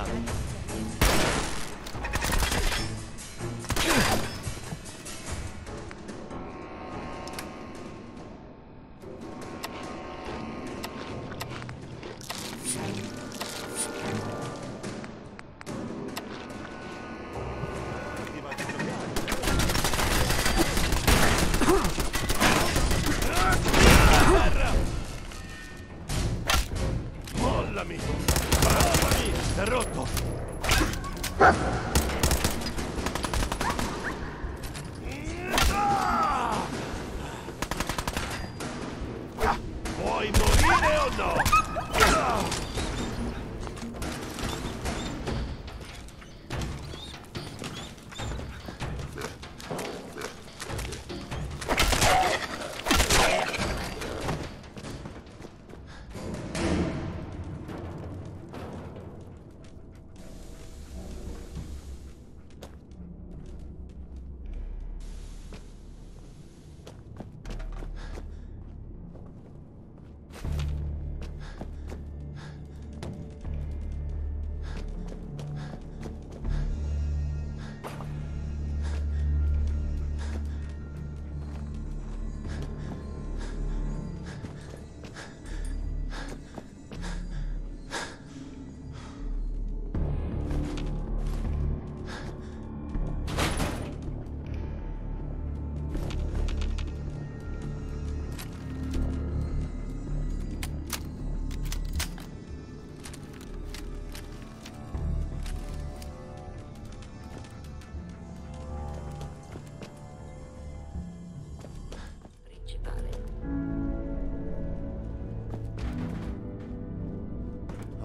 Mollami! Mollami! È rotto! Vuoi morire o no?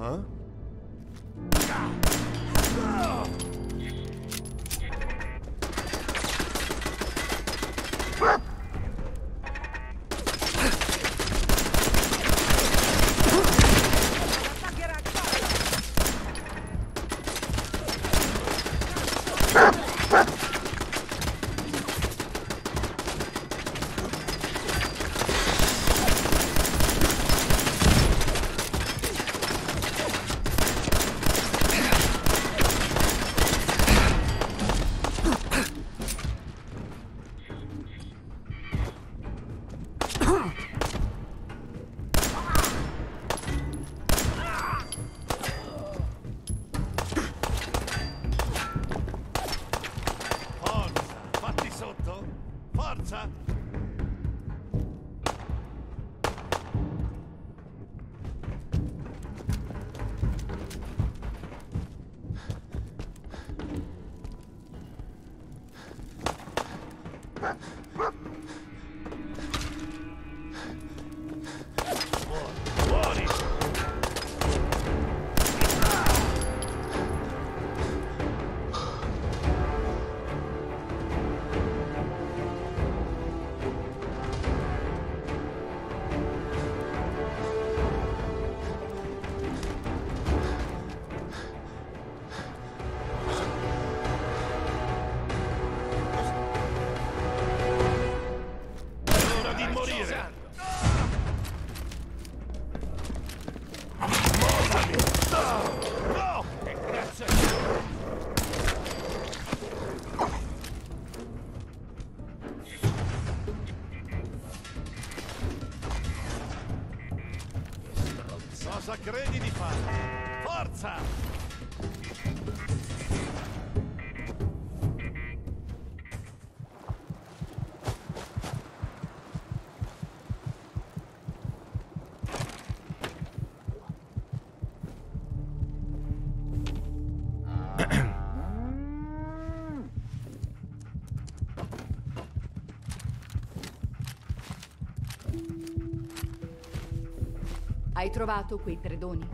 Cosa credi di fare? Forza! Hai trovato quei predoni?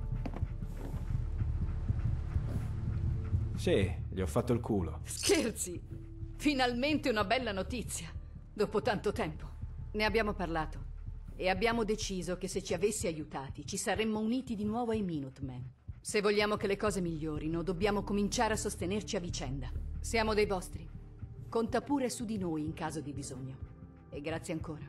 Sì, gli ho fatto il culo. Scherzi! Finalmente una bella notizia, dopo tanto tempo. Ne abbiamo parlato e abbiamo deciso che se ci avessi aiutati ci saremmo uniti di nuovo ai Minutemen. Se vogliamo che le cose migliorino, dobbiamo cominciare a sostenerci a vicenda. Siamo dei vostri. Conta pure su di noi in caso di bisogno. E grazie ancora.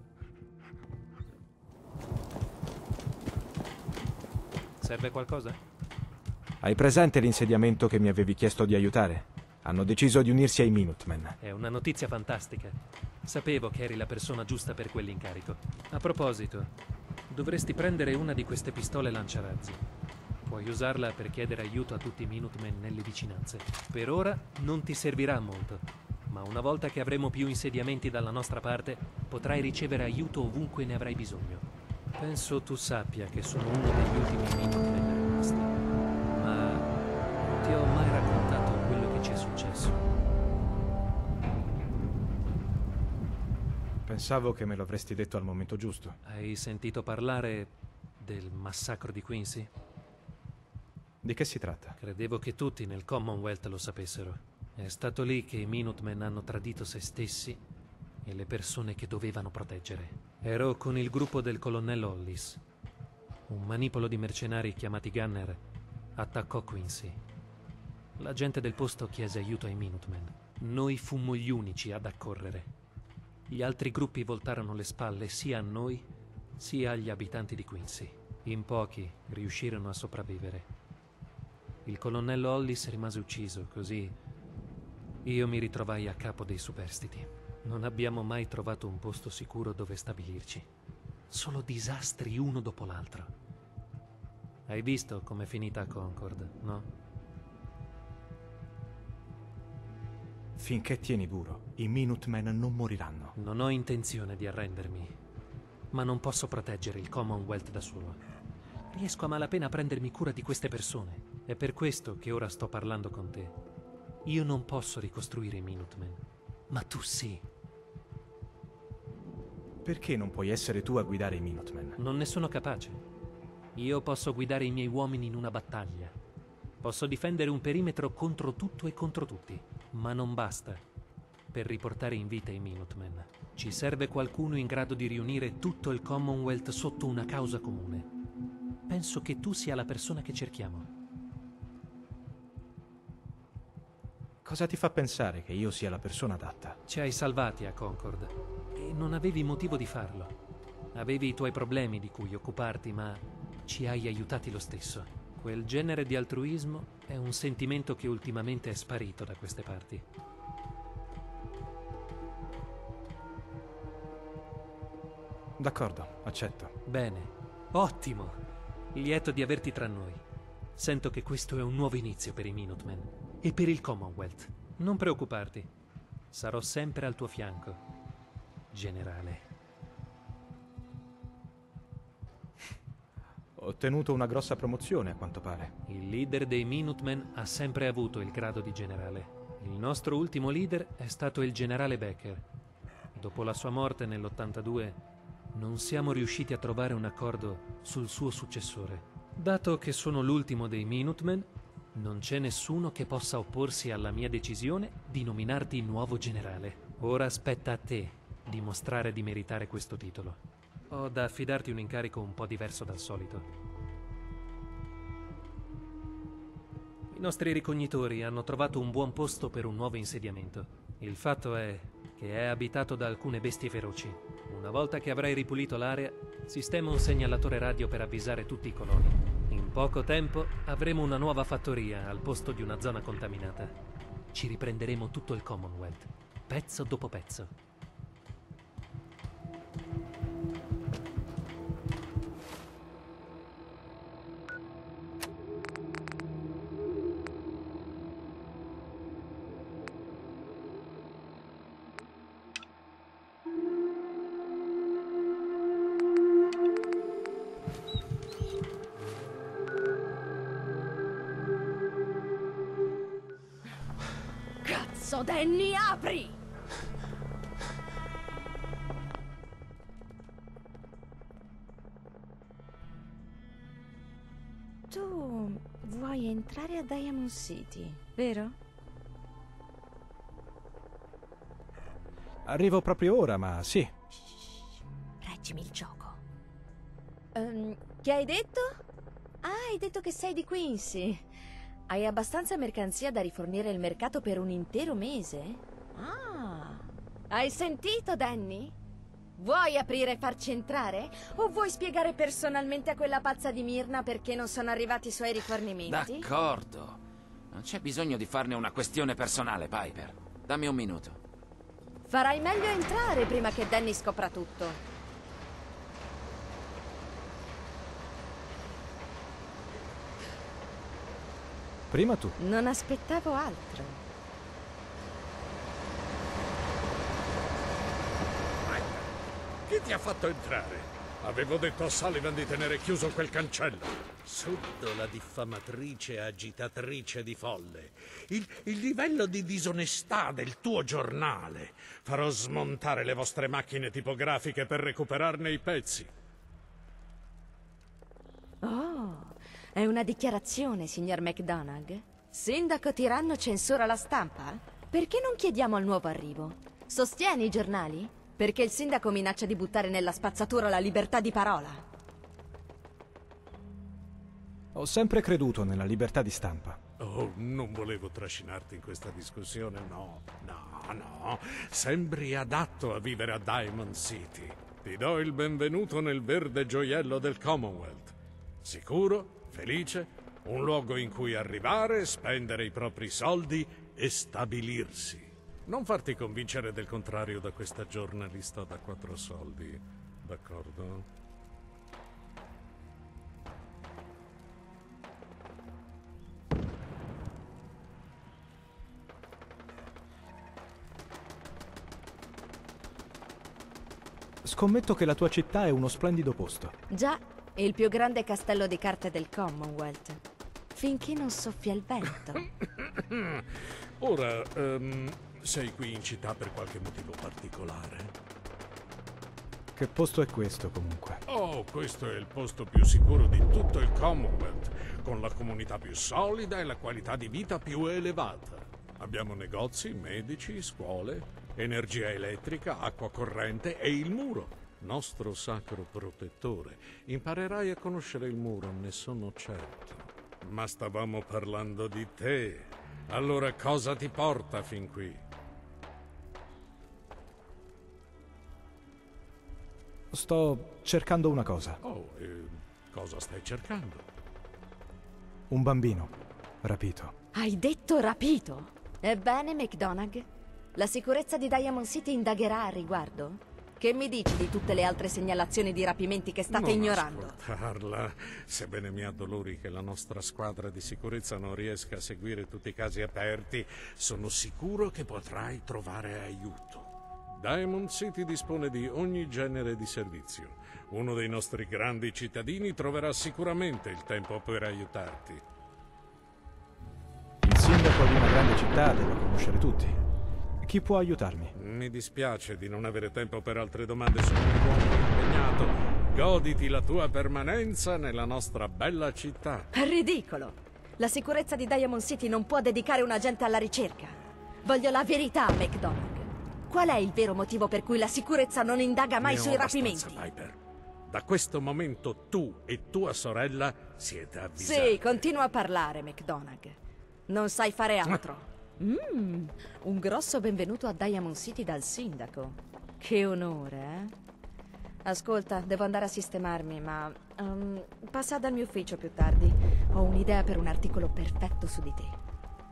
Serve qualcosa? Hai presente l'insediamento che mi avevi chiesto di aiutare? Hanno deciso di unirsi ai Minutemen. È una notizia fantastica. Sapevo che eri la persona giusta per quell'incarico. A proposito, dovresti prendere una di queste pistole lanciarazzi. Puoi usarla per chiedere aiuto a tutti i Minutemen nelle vicinanze. Per ora non ti servirà molto, ma una volta che avremo più insediamenti dalla nostra parte, potrai ricevere aiuto ovunque ne avrai bisogno. Penso tu sappia che sono uno degli ultimi Minutemen rimasti, ma non ti ho mai raccontato quello che ci è successo. Pensavo che me lo avresti detto al momento giusto. Hai sentito parlare del massacro di Quincy? Di che si tratta? Credevo che tutti nel Commonwealth lo sapessero. È stato lì che i Minutemen hanno tradito se stessi e le persone che dovevano proteggere. Ero con il gruppo del colonnello Hollis. Un manipolo di mercenari chiamati Gunner attaccò Quincy. La gente del posto chiese aiuto ai Minutemen. Noi fummo gli unici ad accorrere. Gli altri gruppi voltarono le spalle sia a noi sia agli abitanti di Quincy. In pochi riuscirono a sopravvivere. Il colonnello Hollis rimase ucciso, così io mi ritrovai a capo dei superstiti. Non abbiamo mai trovato un posto sicuro dove stabilirci. Solo disastri uno dopo l'altro. Hai visto com'è finita a Concord, no? Finché tieni duro, i Minutemen non moriranno. Non ho intenzione di arrendermi, ma non posso proteggere il Commonwealth da solo. Riesco a malapena a prendermi cura di queste persone. È per questo che ora sto parlando con te. Io non posso ricostruire i Minutemen, ma tu sì. Perché non puoi essere tu a guidare i Minutemen? Non ne sono capace. Io posso guidare i miei uomini in una battaglia. Posso difendere un perimetro contro tutto e contro tutti. Ma non basta. Per riportare in vita i Minutemen, ci serve qualcuno in grado di riunire tutto il Commonwealth sotto una causa comune. Penso che tu sia la persona che cerchiamo. Cosa ti fa pensare che io sia la persona adatta? Ci hai salvati a Concord e non avevi motivo di farlo. Avevi i tuoi problemi di cui occuparti, ma ci hai aiutati lo stesso. Quel genere di altruismo è un sentimento che ultimamente è sparito da queste parti. D'accordo, accetto. Bene, ottimo. Lieto di averti tra noi. Sento che questo è un nuovo inizio per i Minutemen e per il Commonwealth. Non preoccuparti. Sarò sempre al tuo fianco, generale. Ho ottenuto una grossa promozione, a quanto pare. Il leader dei Minutemen ha sempre avuto il grado di generale. Il nostro ultimo leader è stato il generale Becker. Dopo la sua morte nell'82, non siamo riusciti a trovare un accordo sul suo successore. Dato che sono l'ultimo dei Minutemen, non c'è nessuno che possa opporsi alla mia decisione di nominarti nuovo generale. Ora spetta a te dimostrare di meritare questo titolo. Ho da affidarti un incarico un po' diverso dal solito. I nostri ricognitori hanno trovato un buon posto per un nuovo insediamento. Il fatto è che è abitato da alcune bestie feroci. Una volta che avrai ripulito l'area, sistema un segnalatore radio per avvisare tutti i coloni. In poco tempo avremo una nuova fattoria al posto di una zona contaminata. Ci riprenderemo tutto il Commonwealth, pezzo dopo pezzo. Danny, apri! Tu vuoi entrare a Diamond City, vero? Arrivo proprio ora, ma sì. Reggimi il gioco. Che hai detto? Ah, hai detto che sei di Quincy. Hai abbastanza mercanzia da rifornire il mercato per un intero mese? Ah, hai sentito, Danny? Vuoi aprire e farci entrare? O vuoi spiegare personalmente a quella pazza di Myrna perché non sono arrivati i suoi rifornimenti? D'accordo. Non c'è bisogno di farne una questione personale, Piper. Dammi un minuto. Farai meglio a entrare prima che Danny scopra tutto. Prima tu. Non aspettavo altro. Chi ti ha fatto entrare? Avevo detto a Sullivan di tenere chiuso quel cancello. Subdola, diffamatrice e agitatrice di folle. Il livello di disonestà del tuo giornale. Farò smontare le vostre macchine tipografiche per recuperarne i pezzi. Oh, è una dichiarazione, signor McDonagh? Sindaco tiranno censura la stampa? Perché non chiediamo al nuovo arrivo? Sostieni i giornali? Perché il sindaco minaccia di buttare nella spazzatura la libertà di parola. Ho sempre creduto nella libertà di stampa. Oh, non volevo trascinarti in questa discussione, no. Sembri adatto a vivere a Diamond City. Ti do il benvenuto nel verde gioiello del Commonwealth. Sicuro, felice, un luogo in cui arrivare, spendere i propri soldi e stabilirsi. Non farti convincere del contrario da questa giornalista da 4 soldi, d'accordo? Scommetto che la tua città è uno splendido posto. Già, il più grande castello di carte del Commonwealth. Finché non soffia il vento. Ora, sei qui in città per qualche motivo particolare? Che posto è questo, comunque? Oh, questo è il posto più sicuro di tutto il Commonwealth, con la comunità più solida e la qualità di vita più elevata. Abbiamo negozi, medici, scuole, energia elettrica, acqua corrente e il muro, nostro sacro protettore. Imparerai a conoscere il muro, ne sono certo. Ma stavamo parlando di te. Allora cosa ti porta fin qui? Sto cercando una cosa. Oh, cosa stai cercando? Un bambino rapito. Hai detto rapito? Ebbene, McDonagh, la sicurezza di Diamond City indagherà al riguardo? Che mi dici di tutte le altre segnalazioni di rapimenti che state ignorando? Ascoltarla, sebbene mi addolori che la nostra squadra di sicurezza non riesca a seguire tutti i casi aperti, sono sicuro che potrai trovare aiuto. Diamond City dispone di ogni genere di servizio. Uno dei nostri grandi cittadini troverà sicuramente il tempo per aiutarti. Il sindaco di una grande città deve conoscere tutti. Chi può aiutarmi? Mi dispiace di non avere tempo per altre domande, sono un uomo impegnato. Goditi la tua permanenza nella nostra bella città. Ridicolo! La sicurezza di Diamond City non può dedicare un agente alla ricerca. Voglio la verità, McDonagh. Qual è il vero motivo per cui la sicurezza non indaga mai sui rapimenti? Piper. Da questo momento tu e tua sorella siete avvisati. Sì, continua a parlare, McDonagh. Non sai fare altro. Un grosso benvenuto a Diamond City dal sindaco. Che onore, eh? Ascolta, devo andare a sistemarmi, ma passa dal mio ufficio più tardi. Ho un'idea per un articolo perfetto su di te.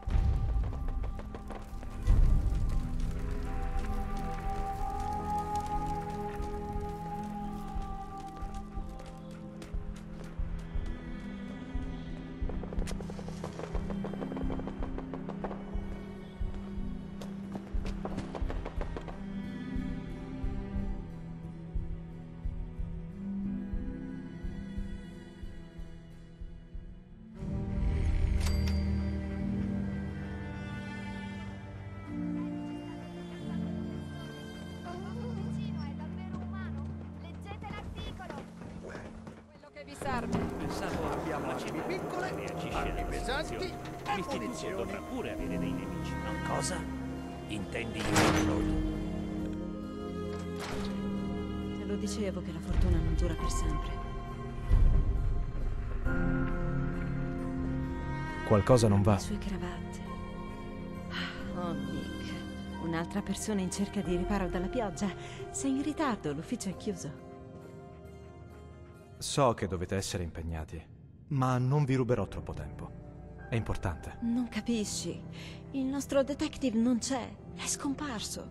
Pensavo abbiamo armi piccole, armi pesanti e L'istituto dovrà pure avere dei nemici, no? Cosa? Intendi Te lo dicevo che la fortuna non dura per sempre. Qualcosa non va. Le sue cravatte. Oh, Nick. Un'altra persona in cerca di riparo dalla pioggia. Sei in ritardo, l'ufficio è chiuso. So che dovete essere impegnati, ma non vi ruberò troppo tempo. È importante. Non capisci. Il nostro detective non c'è. È scomparso.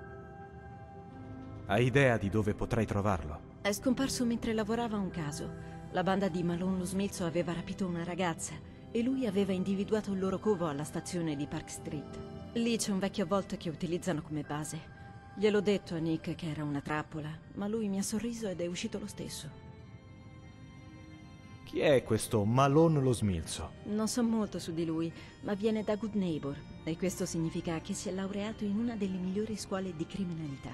Hai idea di dove potrei trovarlo? È scomparso mentre lavorava a un caso. La banda di Malone lo Smilzo aveva rapito una ragazza e lui aveva individuato il loro covo alla stazione di Park Street. Lì c'è un vecchio avvolto che utilizzano come base. Gliel'ho detto a Nick che era una trappola, ma lui mi ha sorriso ed è uscito lo stesso. Chi è questo Malone lo Smilzo? Non so molto su di lui, ma viene da Good Neighbor e questo significa che si è laureato in una delle migliori scuole di criminalità.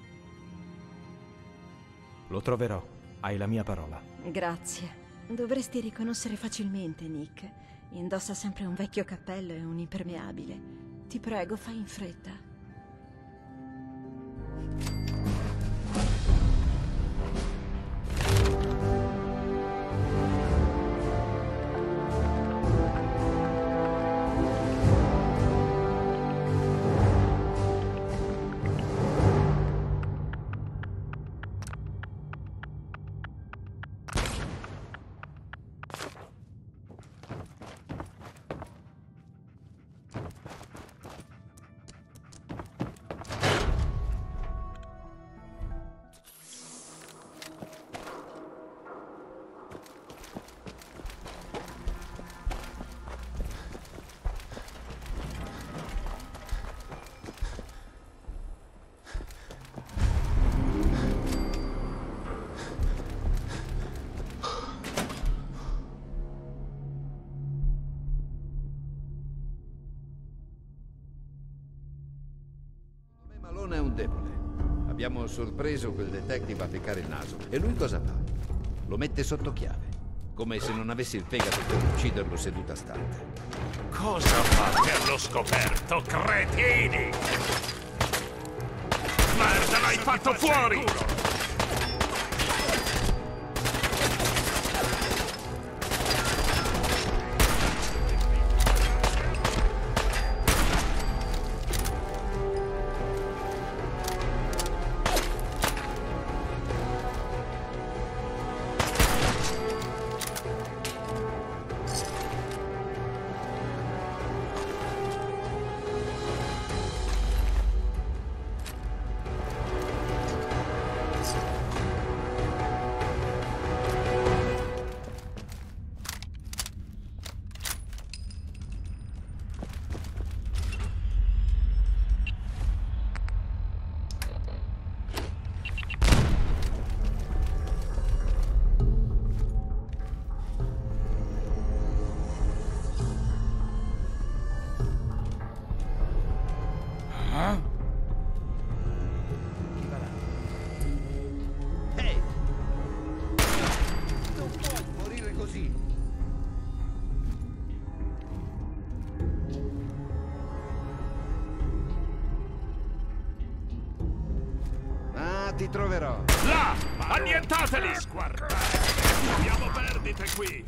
Lo troverò, hai la mia parola. Grazie. Dovresti riconoscere facilmente Nick. Indossa sempre un vecchio cappello e un impermeabile. Ti prego, fai in fretta. Abbiamo sorpreso quel detective a ficcare il naso. E lui cosa fa? Lo mette sotto chiave, come se non avesse il fegato per ucciderlo seduta stante. Cosa fate allo scoperto, cretini? Merda, l'hai fatto fuori! Ehi! Non puoi morire così! Ah, ti troverò! Là! Annientateli! Guardate! Abbiamo perdite qui!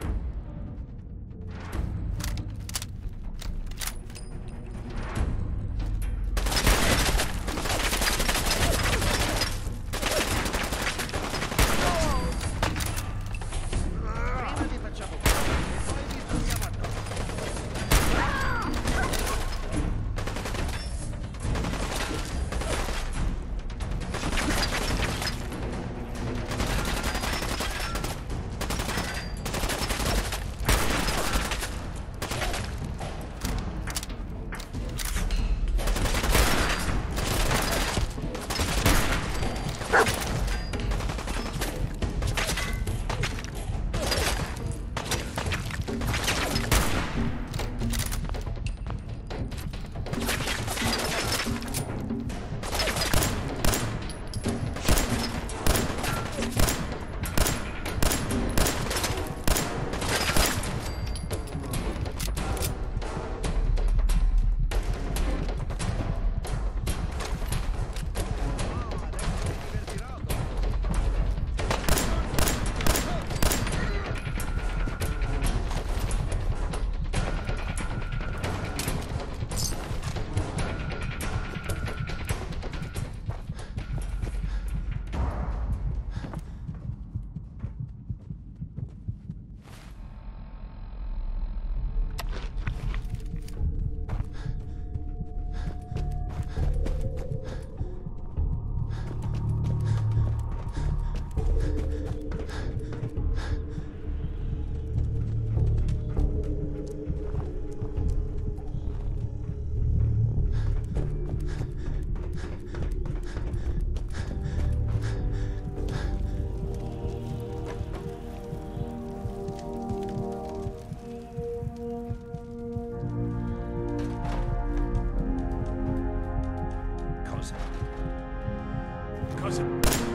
Cosa? È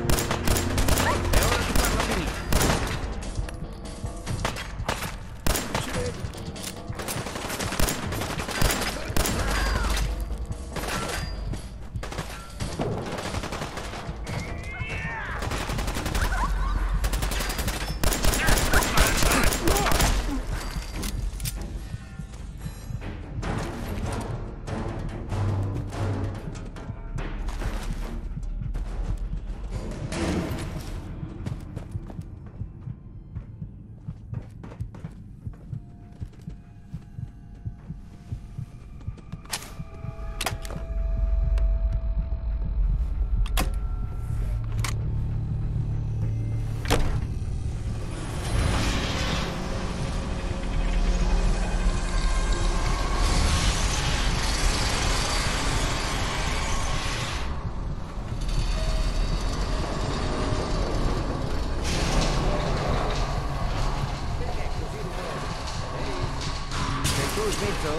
ora di farla finita. Ci vedo.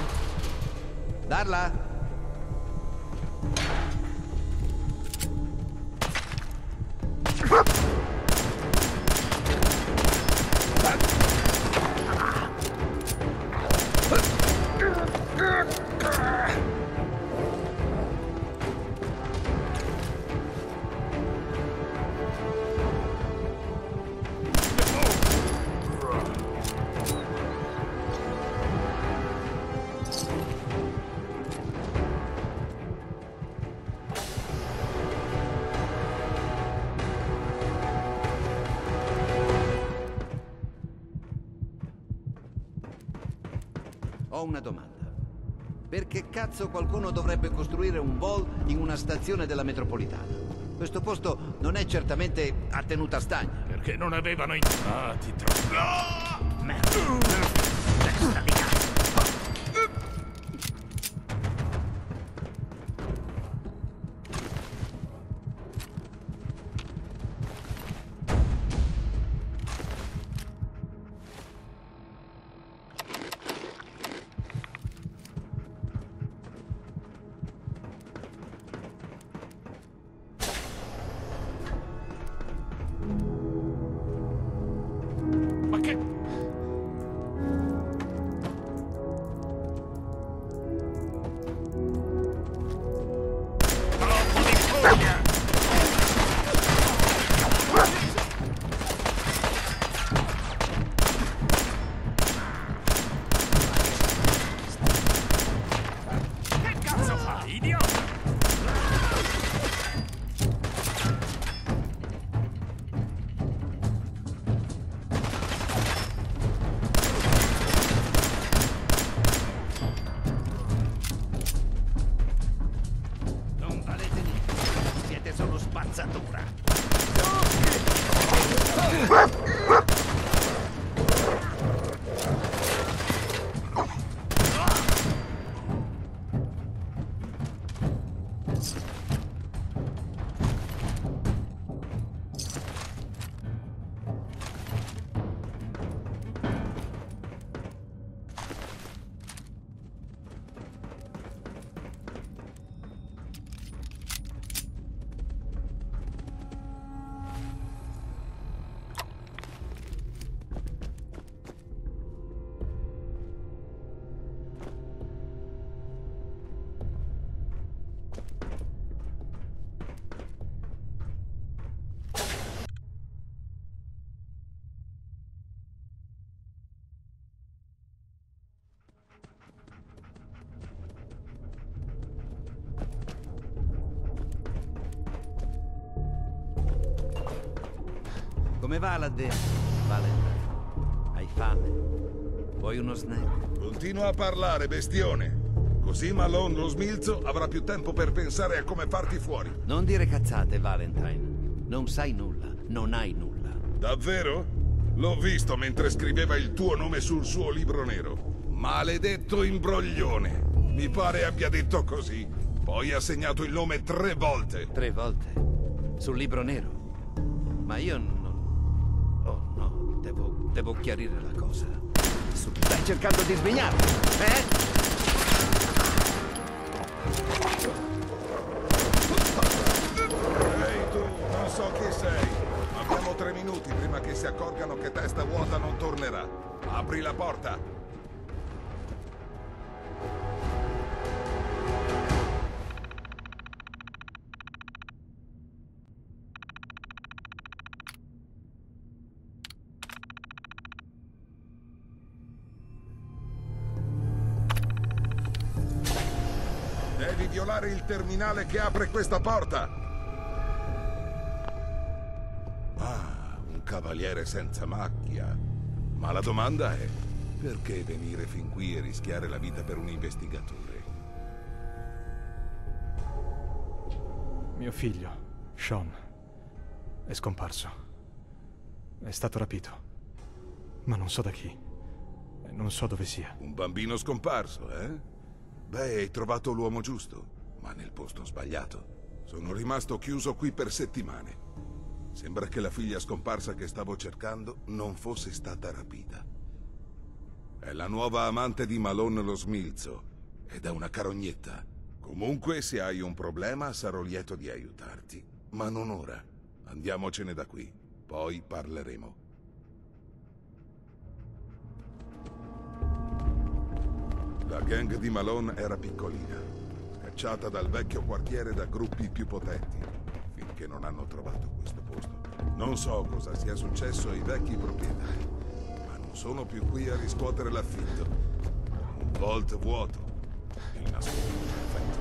Darla? Ho una domanda. Perché cazzo qualcuno dovrebbe costruire un Vol in una stazione della metropolitana? Questo posto non è certamente a tenuta stagna. Perché non avevano ti trovo. Merda. Testa di cazzo. Come va là dentro, Valentine? Hai fame? Vuoi uno snack? Continua a parlare, bestione. Così Malone, lo smilzo, avrà più tempo per pensare a come farti fuori. Non dire cazzate, Valentine. Non sai nulla. Non hai nulla. Davvero? L'ho visto mentre scriveva il tuo nome sul suo libro nero. Maledetto imbroglione. Mi pare abbia detto così. Poi ha segnato il nome 3 volte. 3 volte? Sul libro nero? Ma io non... Oh no, devo chiarire la cosa. Stai cercando di svignarmi, eh? Ehi tu, non so chi sei. Abbiamo 3 minuti prima che si accorgano che testa vuota non tornerà. Apri la porta. Devi violare il terminale che apre questa porta. Ah, un cavaliere senza macchia. Ma la domanda è, perché venire fin qui e rischiare la vita per un investigatore? Mio figlio, Sean, è scomparso. È stato rapito. Ma non so da chi. E non so dove sia. Un bambino scomparso, eh? Beh, hai trovato l'uomo giusto, ma nel posto sbagliato. Sono rimasto chiuso qui per settimane. Sembra che la figlia scomparsa che stavo cercando non fosse stata rapita. È la nuova amante di Malone lo smilzo, ed è una carognetta. Comunque, se hai un problema, sarò lieto di aiutarti. Ma non ora. Andiamocene da qui, poi parleremo. La gang di Malone era piccolina, scacciata dal vecchio quartiere da gruppi più potenti, finché non hanno trovato questo posto. Non so cosa sia successo ai vecchi proprietari, ma non sono più qui a riscuotere l'affitto. Un vault vuoto, il nascosto perfetto.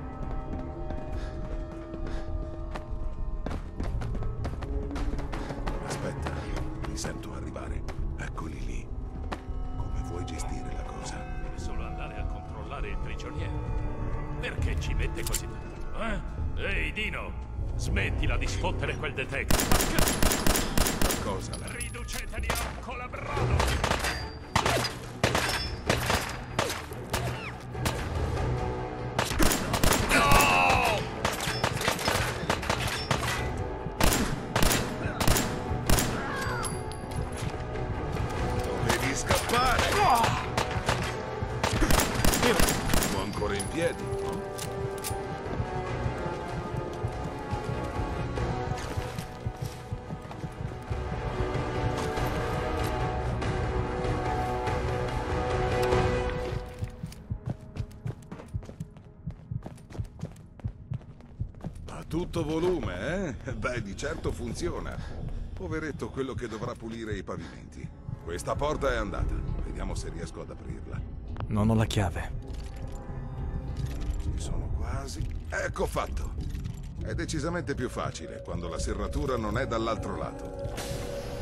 Aspetta, li sento arrivare. Eccoli lì. Come vuoi gestire la cosa? Deve solo andare a controllare il prigioniero. Perché ci mette così tanto, eh? Ehi, Dino! Smettila di sfottere quel detective! Cosa? Riduceteli a un colabrodo! Dovevi scappare! Sono ancora in piedi, no? A tutto volume, eh? Beh, di certo funziona. Poveretto quello che dovrà pulire i pavimenti. Questa porta è andata. Vediamo se riesco ad aprirla. Non ho la chiave. Ci sono quasi. Ecco fatto. È decisamente più facile quando la serratura non è dall'altro lato.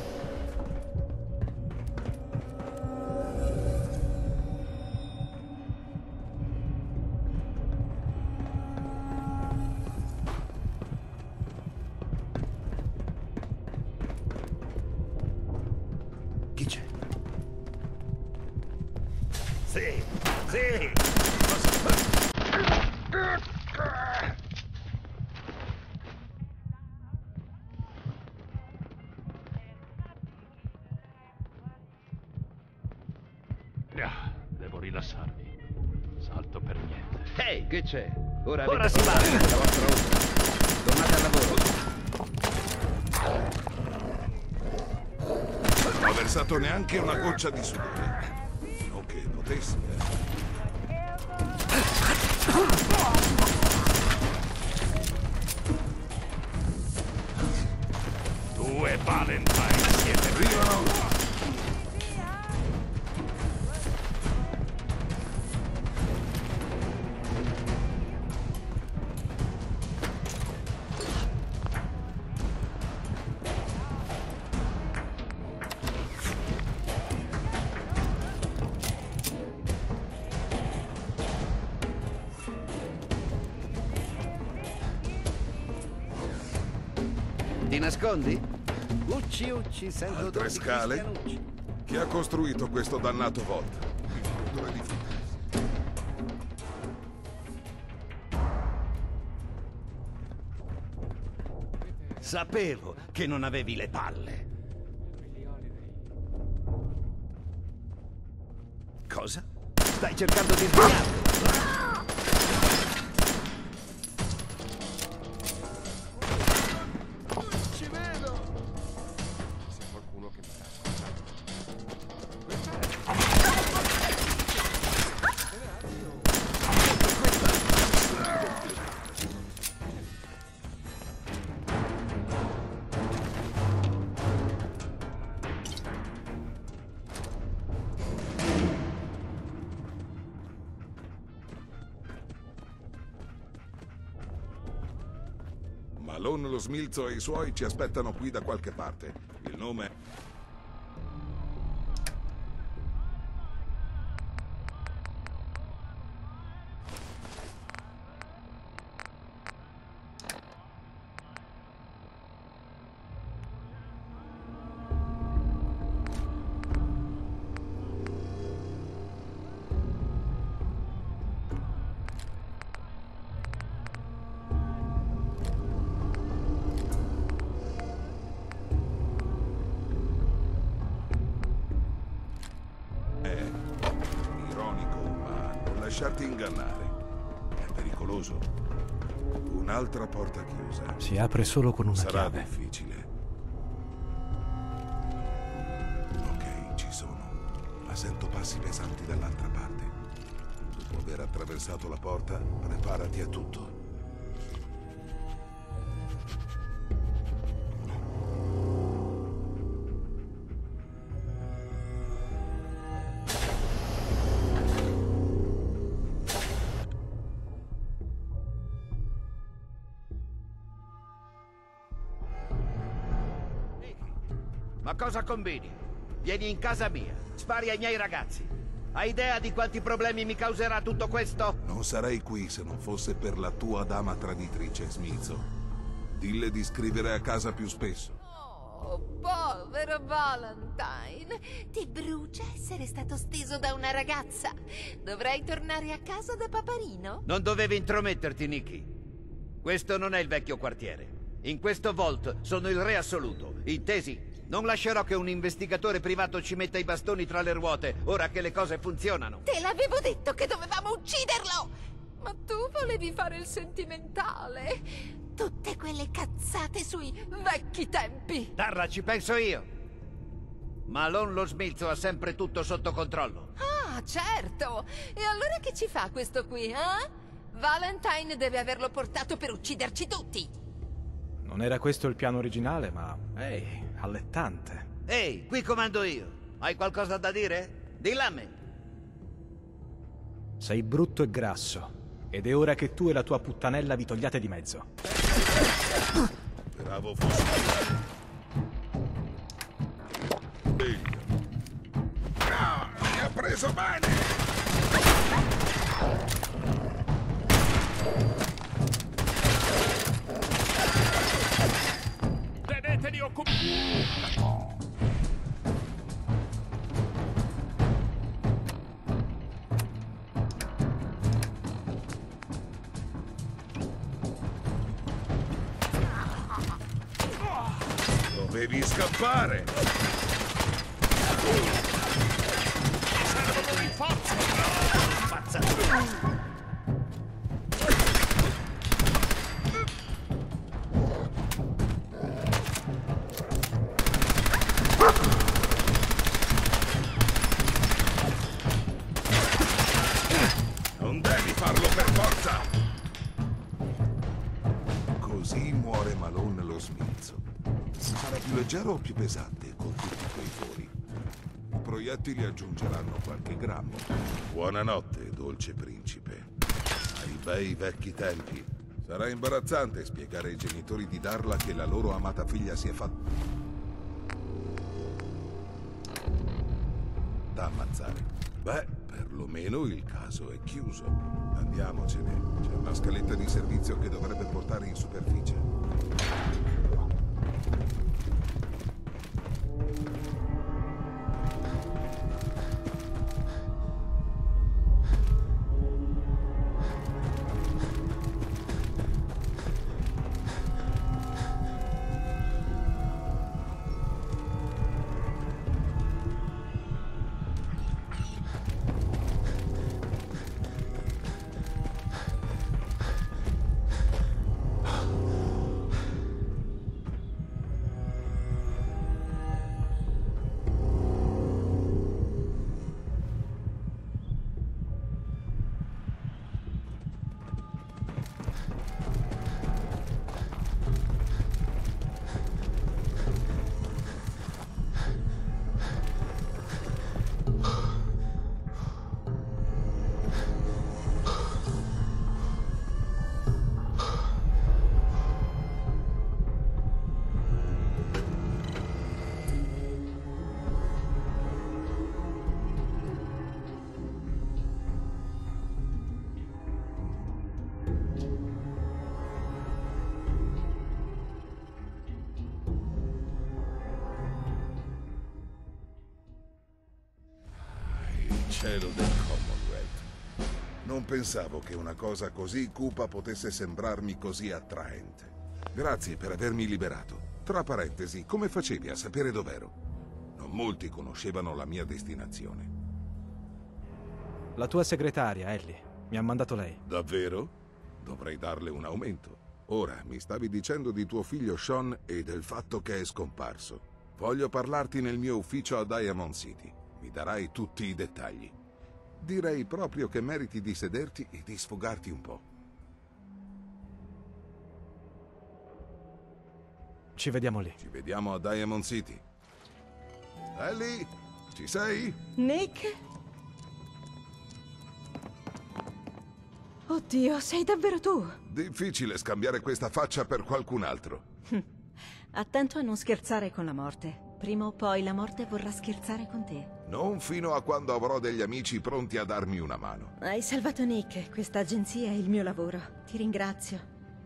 Chi c'è? Sì, sì! Devo rilassarmi. Salto per niente. Ehi, che c'è? Ora si va! La vostra ora. Tornate al lavoro. Non ho versato neanche una goccia di sudore. Non che potessi, Tu e Valentine siete arrivano! Ti nascondi? Ucci, ucci, sento Altre odori di scale? cristianucci. Chi ha costruito questo dannato vault? Il produttore di film. Sapevo che non avevi le palle. Cosa? Stai cercando di sbagliarti? Ci vedo! C'è qualcuno che mi Malone, lo smilzo e i suoi ci aspettano qui da qualche parte. Il nome è... ironico, ma non lasciarti ingannare. È pericoloso. Un'altra porta chiusa. Si apre solo con una Sarà chiave. difficile. Ok, ci sono. Ma sento passi pesanti dall'altra parte. Dopo aver attraversato la porta, preparati a tutto. Ma cosa combini? Vieni in casa mia, spari ai miei ragazzi. Hai idea di quanti problemi mi causerà tutto questo? Non sarei qui se non fosse per la tua dama traditrice, Smilzo. Dille di scrivere a casa più spesso. Oh, povero Valentine. Ti brucia essere stato steso da una ragazza. Dovrai tornare a casa da Paparino? Non dovevi intrometterti, Nicky. Questo non è il vecchio quartiere. In questo vault sono il re assoluto. Intesi? Non lascerò che un investigatore privato ci metta i bastoni tra le ruote, ora che le cose funzionano. Te l'avevo detto che dovevamo ucciderlo! Ma tu volevi fare il sentimentale. Tutte quelle cazzate sui vecchi tempi. Darla, ci penso io. Malone lo Smilzo ha sempre tutto sotto controllo. Ah, certo! E allora che ci fa questo qui, eh? Valentine deve averlo portato per ucciderci tutti. Non era questo il piano originale, ma... Ehi, allettante. Ehi, qui comando io. Hai qualcosa da dire? Dillo a me. Sei brutto e grasso. Ed è ora che tu e la tua puttanella vi togliate di mezzo. Bravo fossi. Mi ha preso bene! Tenetevi occupati! Dovevi scappare! Servono rinforzi! Non devi farlo per forza! Così muore Malone lo Smilzo. Sarà più leggero o più pesante con tutti quei fori? I proiettili aggiungeranno qualche grammo. Buonanotte, dolce principe. Ai bei vecchi tempi. Sarà imbarazzante spiegare ai genitori di Darla che la loro amata figlia si è fatta da ammazzare. Beh, perlomeno il caso è chiuso. Andiamocene. C'è una scaletta di servizio che dovrebbe portare in superficie. Cielo del Commonwealth. Non pensavo che una cosa così cupa potesse sembrarmi così attraente. Grazie per avermi liberato. Tra parentesi, come facevi a sapere dov'ero? Non molti conoscevano la mia destinazione. La tua segretaria, Ellie. Mi ha mandato lei. Davvero? dovrei darle un aumento. Ora, mi stavi dicendo di tuo figlio Sean e del fatto che è scomparso. Voglio parlarti nel mio ufficio a Diamond City. Mi darai tutti i dettagli. Direi proprio che meriti di sederti e di sfogarti un po'. Ci vediamo lì. Ci vediamo a Diamond City. Ellie, ci sei? Nick? Oddio, sei davvero tu? Difficile scambiare questa faccia per qualcun altro. Attento a non scherzare con la morte. Prima o poi la morte vorrà scherzare con te. Non fino a quando avrò degli amici pronti a darmi una mano. Hai salvato Nick. Questa agenzia è il mio lavoro. Ti ringrazio.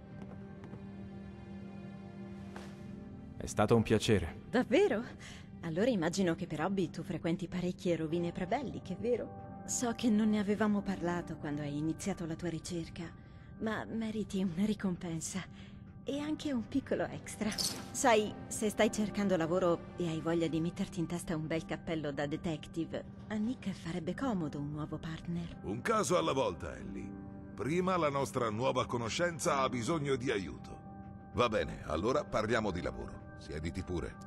È stato un piacere. Davvero? Allora immagino che per hobby tu frequenti parecchie rovine prebelliche, vero? So che non ne avevamo parlato quando hai iniziato la tua ricerca, ma meriti una ricompensa e anche un piccolo extra. Sai, se stai cercando lavoro e hai voglia di metterti in testa un bel cappello da detective, a Nick farebbe comodo un nuovo partner. Un caso alla volta, Ellie. Prima la nostra nuova conoscenza ha bisogno di aiuto. Va bene, allora parliamo di lavoro. Siediti pure.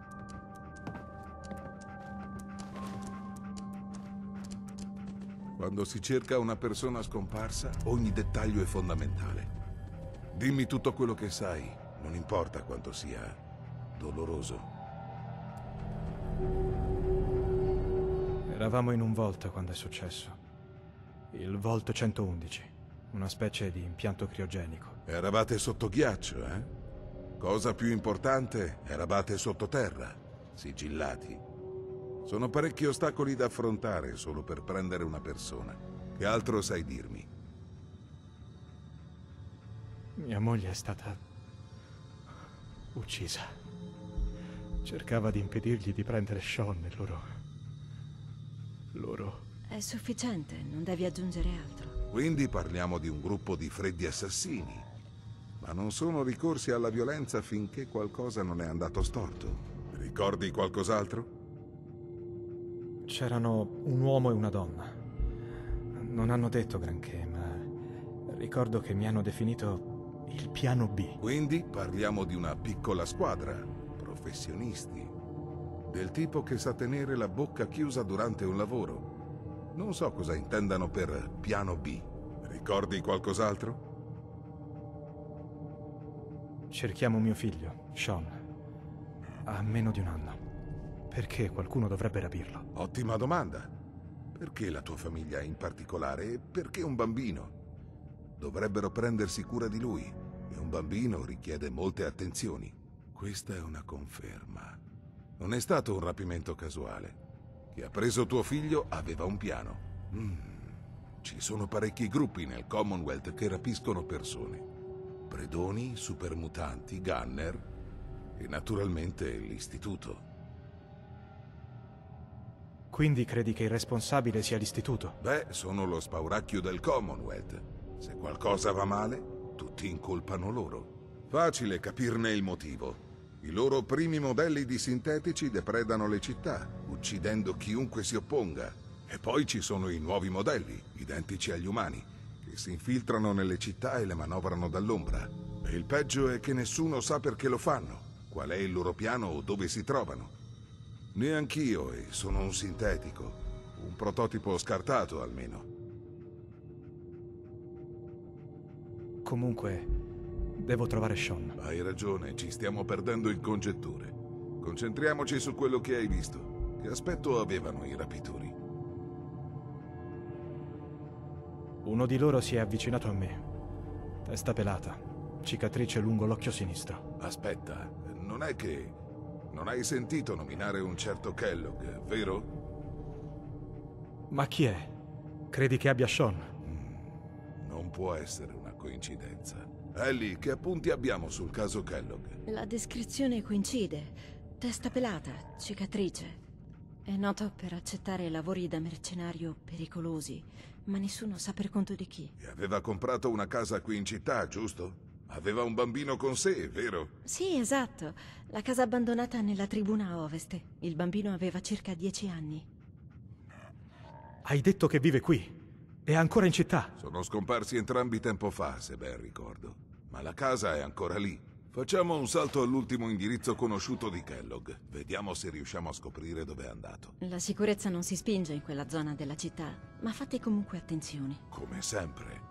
Quando si cerca una persona scomparsa, ogni dettaglio è fondamentale. Dimmi tutto quello che sai, non importa quanto sia doloroso. Eravamo in un Vault quando è successo. Il Vault 111, una specie di impianto criogenico. Eravate sotto ghiaccio, eh? Cosa più importante, eravate sottoterra, sigillati. Sono parecchi ostacoli da affrontare solo per prendere una persona. Che altro sai dirmi? Mia moglie è stata uccisa. Cercava di impedirgli di prendere Sean e loro... È sufficiente, non devi aggiungere altro. Quindi parliamo di un gruppo di freddi assassini. Ma non sono ricorsi alla violenza finché qualcosa non è andato storto. Ricordi qualcos'altro? C'erano un uomo e una donna. Non hanno detto granché, ma ricordo che mi hanno definito il piano B. Quindi parliamo di una piccola squadra, professionisti, del tipo che sa tenere la bocca chiusa durante un lavoro. Non so cosa intendano per piano B. Ricordi qualcos'altro? Cerchiamo mio figlio, Sean. Ha meno di un anno. Perché qualcuno dovrebbe rapirlo? Ottima domanda. Perché la tua famiglia in particolare e perché un bambino? Dovrebbero prendersi cura di lui e un bambino richiede molte attenzioni. Questa è una conferma. Non è stato un rapimento casuale. Chi ha preso tuo figlio aveva un piano. Ci sono parecchi gruppi nel Commonwealth che rapiscono persone. Predoni, supermutanti, gunner e naturalmente l'istituto. Quindi credi che il responsabile sia l'istituto? Beh, sono lo spauracchio del Commonwealth. Se qualcosa va male, tutti incolpano loro. Facile capirne il motivo. I loro primi modelli di sintetici depredano le città, uccidendo chiunque si opponga. E poi ci sono i nuovi modelli, identici agli umani, che si infiltrano nelle città e le manovrano dall'ombra. E il peggio è che nessuno sa perché lo fanno, qual è il loro piano o dove si trovano. Neanch'io, e sono un sintetico. Un prototipo scartato, almeno. Comunque, devo trovare Sean. Hai ragione, ci stiamo perdendo in congetture. Concentriamoci su quello che hai visto. Che aspetto avevano i rapitori? Uno di loro si è avvicinato a me. Testa pelata, cicatrice lungo l'occhio sinistro. Aspetta, non è che... non hai sentito nominare un certo Kellogg, vero? Ma chi è? Credi che abbia Sean? Non può essere una coincidenza. Ellie, che appunti abbiamo sul caso Kellogg? La descrizione coincide. Testa pelata, cicatrice. È noto per accettare lavori da mercenario pericolosi, ma nessuno sa per conto di chi. E aveva comprato una casa qui in città, giusto? Aveva un bambino con sé, vero? Sì, esatto. La casa abbandonata nella tribuna a ovest. Il bambino aveva circa 10 anni. Hai detto che vive qui? È ancora in città. Sono scomparsi entrambi tempo fa, se ben ricordo. Ma la casa è ancora lì. Facciamo un salto all'ultimo indirizzo conosciuto di Kellogg. Vediamo se riusciamo a scoprire dove è andato. La sicurezza non si spinge in quella zona della città, ma fate comunque attenzione. Come sempre.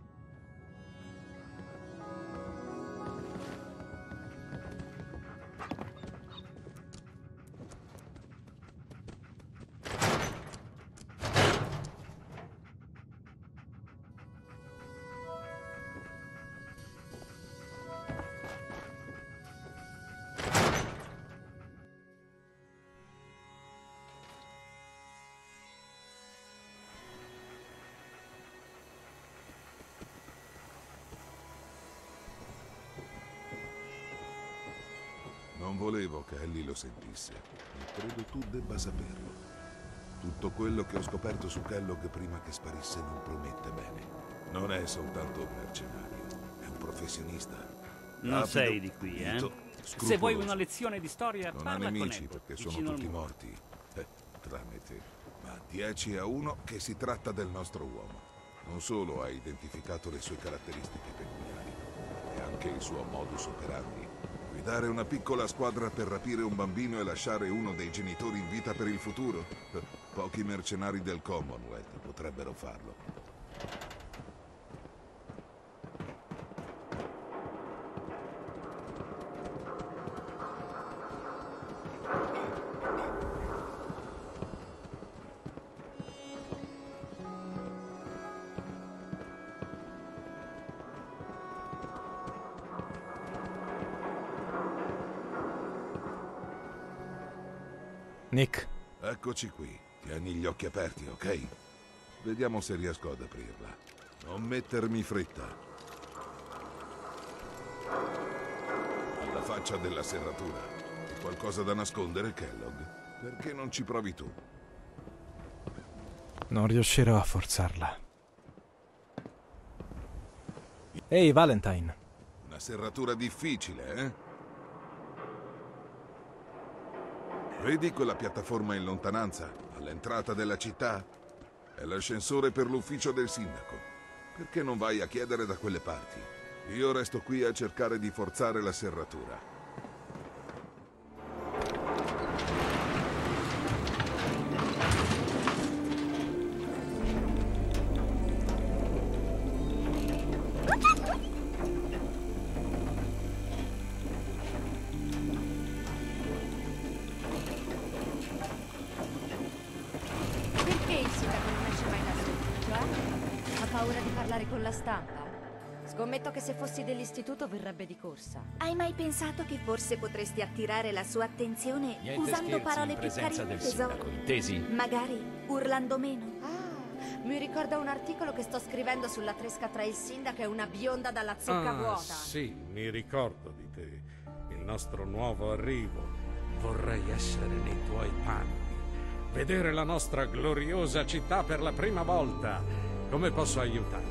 Non volevo che Ellie lo sentisse, e credo tu debba saperlo. Tutto quello che ho scoperto su Kellogg prima che sparisse non promette bene. Non è soltanto un mercenario, è un professionista. Non Rapido, sei di qui, pulito, Se vuoi scrupoloso. una lezione di storia, Non ha parla nemici con Echo, perché sono vicino al tutti muro. morti, tranne te. Ma 10-1 che si tratta del nostro uomo. Non solo ha identificato le sue caratteristiche peculiari, e anche il suo modus operandi. Guidare una piccola squadra per rapire un bambino e lasciare uno dei genitori in vita per il futuro? Pochi mercenari del Commonwealth potrebbero farlo. Nick. Eccoci qui. Tieni gli occhi aperti, ok? Vediamo se riesco ad aprirla. Non mettermi fretta. Alla faccia della serratura. Hai qualcosa da nascondere, Kellogg? Perché non ci provi tu? Non riuscirò a forzarla. Ehi, Valentine. Una serratura difficile, eh? Vedi quella piattaforma in lontananza, all'entrata della città? È l'ascensore per l'ufficio del sindaco. Perché non vai a chiedere da quelle parti? Io resto qui a cercare di forzare la serratura. Con la stampa? Scommetto che se fossi dell'istituto verrebbe di corsa. Hai mai pensato che forse potresti attirare la sua attenzione usando parole più carine, tesoro? Intesi? Magari urlando meno. Mi ricorda un articolo che sto scrivendo sulla tresca tra il sindaco e una bionda dalla zucca vuota. Sì, mi ricordo di te. Il nostro nuovo arrivo. Vorrei essere nei tuoi panni. Vedere la nostra gloriosa città per la prima volta. Come posso aiutarti?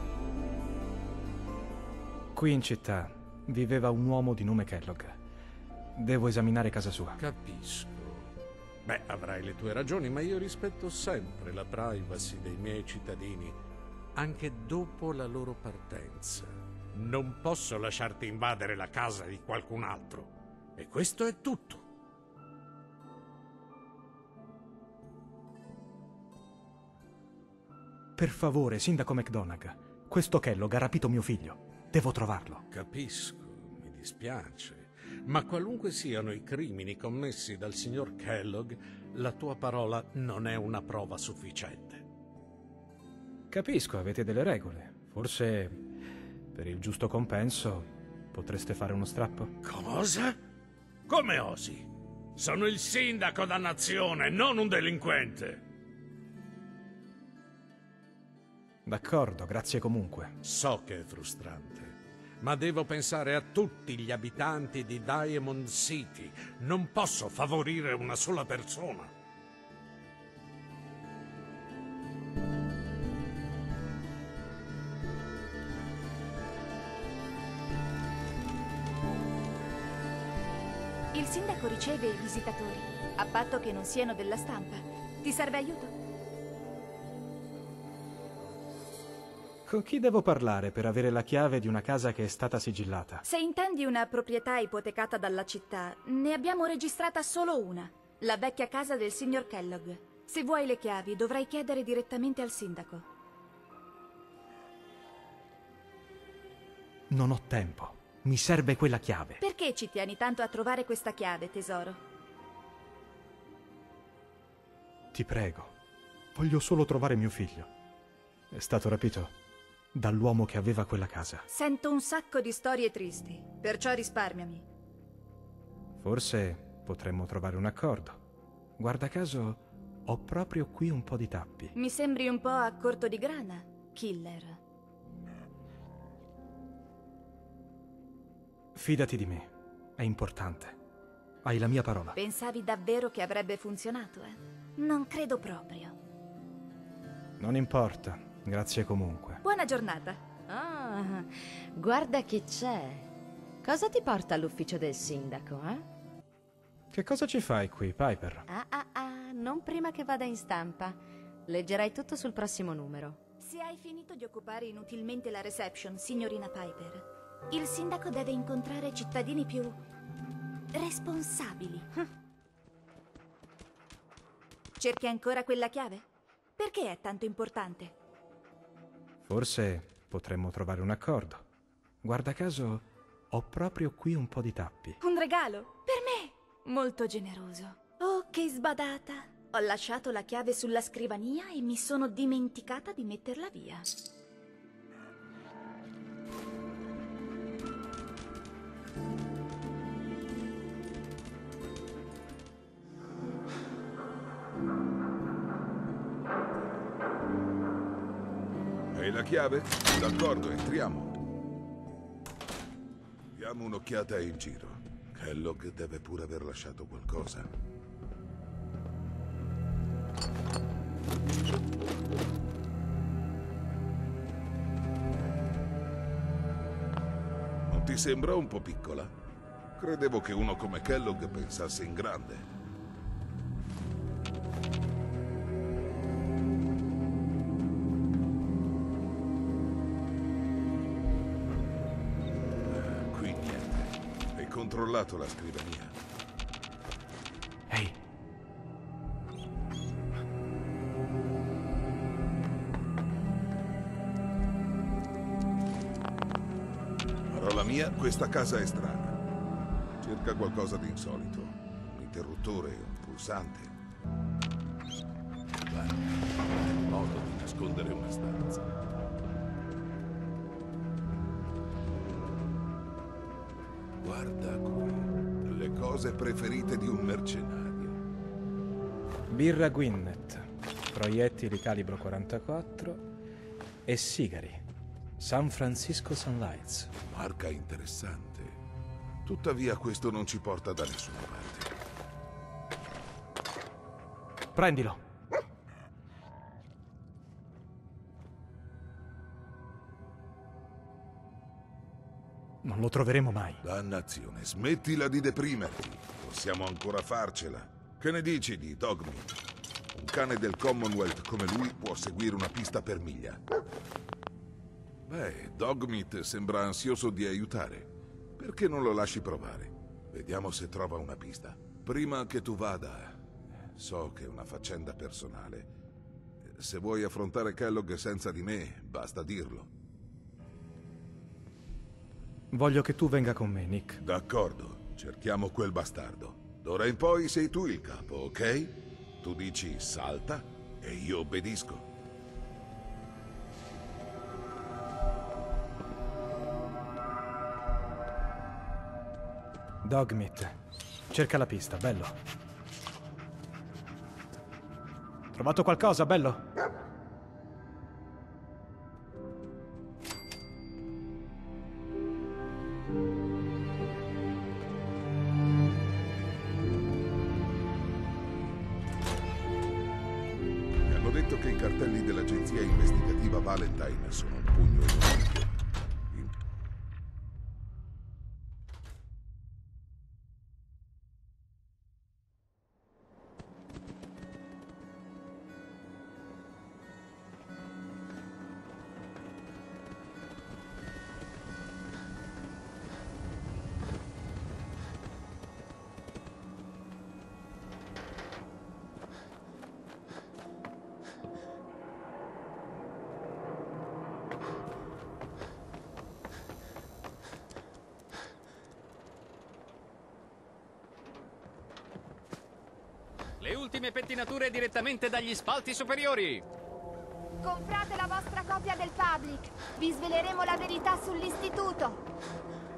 Qui in città viveva un uomo di nome Kellogg. Devo esaminare casa sua. Capisco. Beh, avrai le tue ragioni, ma io rispetto sempre la privacy dei miei cittadini, anche dopo la loro partenza. Non posso lasciarti invadere la casa di qualcun altro. E questo è tutto. Per favore, sindaco McDonagh, questo Kellogg ha rapito mio figlio. Devo trovarlo. Capisco, mi dispiace, ma qualunque siano i crimini commessi dal signor Kellogg, la tua parola non è una prova sufficiente. Capisco, avete delle regole. Forse, per il giusto compenso, potreste fare uno strappo? Cosa? Come osi? Sono il sindaco, dannazione, non un delinquente. D'accordo, grazie comunque. So che è frustrante, ma devo pensare a tutti gli abitanti di Diamond City. Non posso favorire una sola persona. Il sindaco riceve i visitatori, a patto che non siano della stampa. Ti serve aiuto? Con chi devo parlare per avere la chiave di una casa che è stata sigillata? Se intendi una proprietà ipotecata dalla città, ne abbiamo registrata solo una. La vecchia casa del signor Kellogg. Se vuoi le chiavi, dovrai chiedere direttamente al sindaco. Non ho tempo. Mi serve quella chiave. Perché ci tieni tanto a trovare questa chiave, tesoro? Ti prego. Voglio solo trovare mio figlio. È stato rapito dall'uomo che aveva quella casa. Sento un sacco di storie tristi, perciò risparmiami. Forse potremmo trovare un accordo. Guarda caso, ho proprio qui un po' di tappi. Mi sembri un po' a corto di grana, killer. Fidati di me, è importante. Hai la mia parola. Pensavi davvero che avrebbe funzionato, eh? Non credo proprio. Non importa, grazie comunque. Buona giornata. Ah, guarda chi c'è. Cosa ti porta all'ufficio del sindaco, eh? Che cosa ci fai qui, Piper? Non prima che vada in stampa. Leggerai tutto sul prossimo numero. Se hai finito di occupare inutilmente la reception, signorina Piper, il sindaco deve incontrare cittadini più responsabili. Cerchi ancora quella chiave? Perché è tanto importante? Forse potremmo trovare un accordo. Guarda caso, ho proprio qui un po' di tappi. Un regalo? Per me? Molto generoso. Oh, che sbadata! Ho lasciato la chiave sulla scrivania e mi sono dimenticata di metterla via. Hai la chiave? D'accordo, entriamo. Diamo un'occhiata in giro. Kellogg deve pure aver lasciato qualcosa. Non ti sembra un po' piccola? Credevo che uno come Kellogg pensasse in grande. Qui niente. Hai controllato la scrivania? Ehi. Parola mia, questa casa è strana. Cerca qualcosa di insolito. Un interruttore, un pulsante. Guarda, è un modo di nascondere una stanza. Guarda qui. Le cose preferite di un mercenario. Birra Gwyneth, proiettili calibro 44 e sigari. San Francisco Sunlights. Marca interessante. Tuttavia questo non ci porta da nessuna parte. Prendilo. Non lo troveremo mai. Dannazione, smettila di deprimerti. Possiamo ancora farcela. Che ne dici di Dogmeat? Un cane del Commonwealth come lui può seguire una pista per miglia. Beh, Dogmeat sembra ansioso di aiutare. Perché non lo lasci provare? Vediamo se trova una pista. Prima che tu vada, so che è una faccenda personale. Se vuoi affrontare Kellogg senza di me, basta dirlo. Voglio che tu venga con me, Nick. D'accordo, cerchiamo quel bastardo. D'ora in poi sei tu il capo, ok? Tu dici salta e io obbedisco. Dogmeat, cerca la pista, bello. Trovato qualcosa, bello? Mi hanno detto che i cartelli dell'agenzia investigativa Valentine sono un pugno enorme. Le ultime pettinature direttamente dagli spalti superiori. Comprate la vostra copia del Public. Vi sveleremo la verità sull'istituto.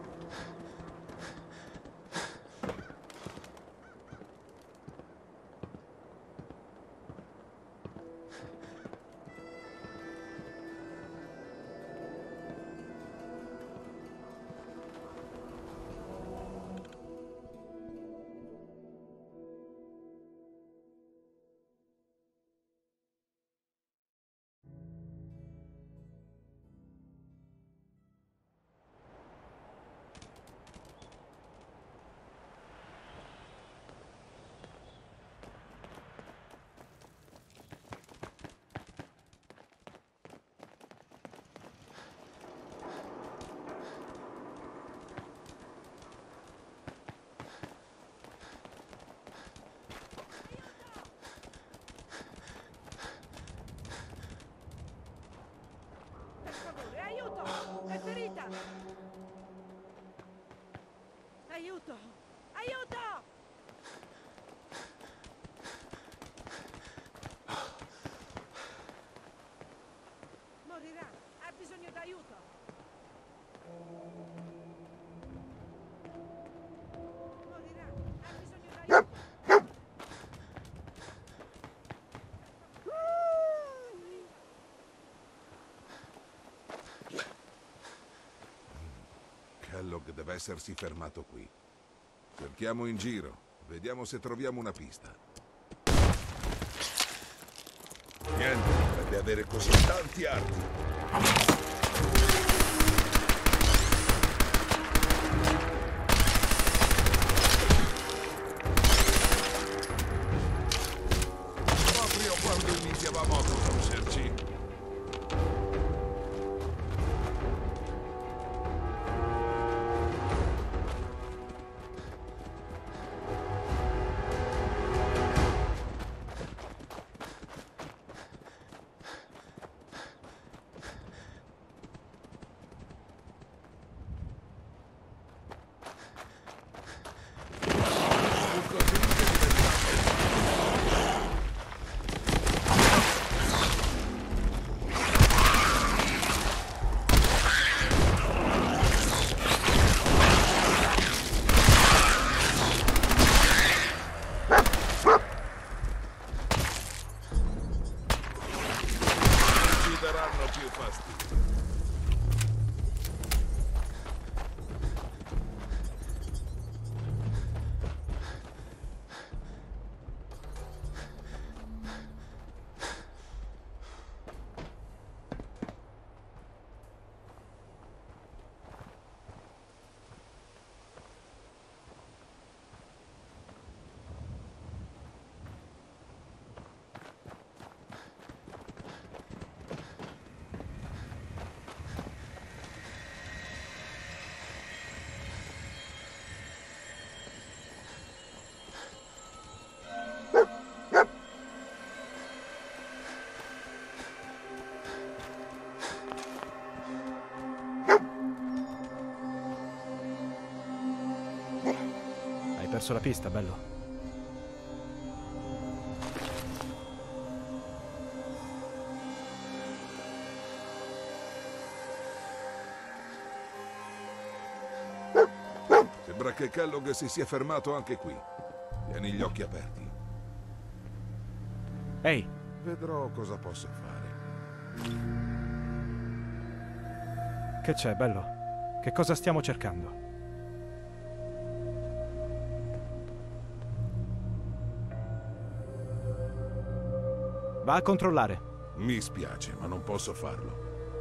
È ferita! Aiuto! Aiuto! Morirà! Ha bisogno d'aiuto! Morirà! Ha bisogno d'aiuto! Kellogg deve essersi fermato qui. Cerchiamo in giro, vediamo se troviamo una pista. Niente, dovrebbe avere così tanti arti. Proprio quando iniziavamo a conoscerci. Hai perso la pista, bello. Sembra che Kellogg si sia fermato anche qui. Tieni gli occhi aperti. Ehi! Vedrò cosa posso fare. Che c'è, bello? Che cosa stiamo cercando? Va a controllare. Mi spiace, ma non posso farlo.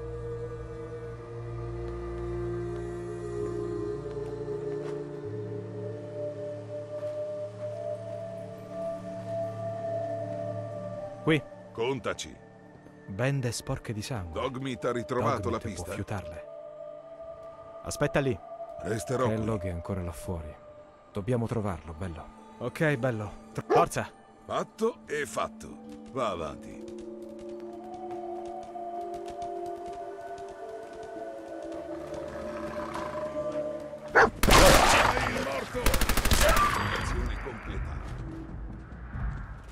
Qui. Contaci. Bende sporche di sangue. Dogmeat ha ritrovato la Dogmeat pista. può fiutarle. Aspetta lì. Resterò qui. Kellogg è ancora là fuori. Dobbiamo trovarlo, bello. Ok, bello. Forza! Fatto e fatto. Va avanti. Sei morto! Azione completata.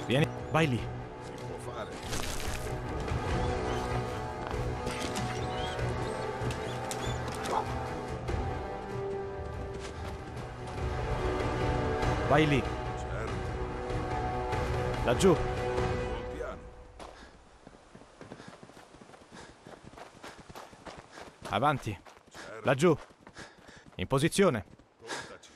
Vieni, vai lì. Si può fare. Vai lì. Certo. Laggiù. Buon piano. Avanti. Certo. Laggiù. In posizione. Contaci.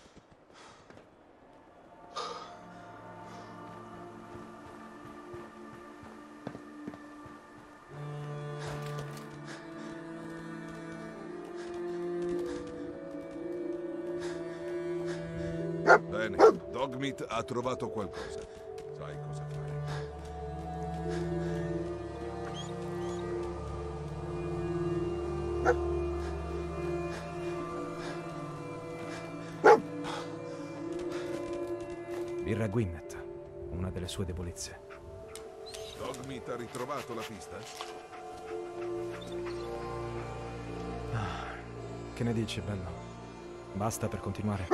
Bene, Dogmeat ha trovato qualcosa. Sai cosa fare. Birra Gwyneth, una delle sue debolezze. Dogmeat ha ritrovato la pista? Che ne dici, bello? Basta per continuare?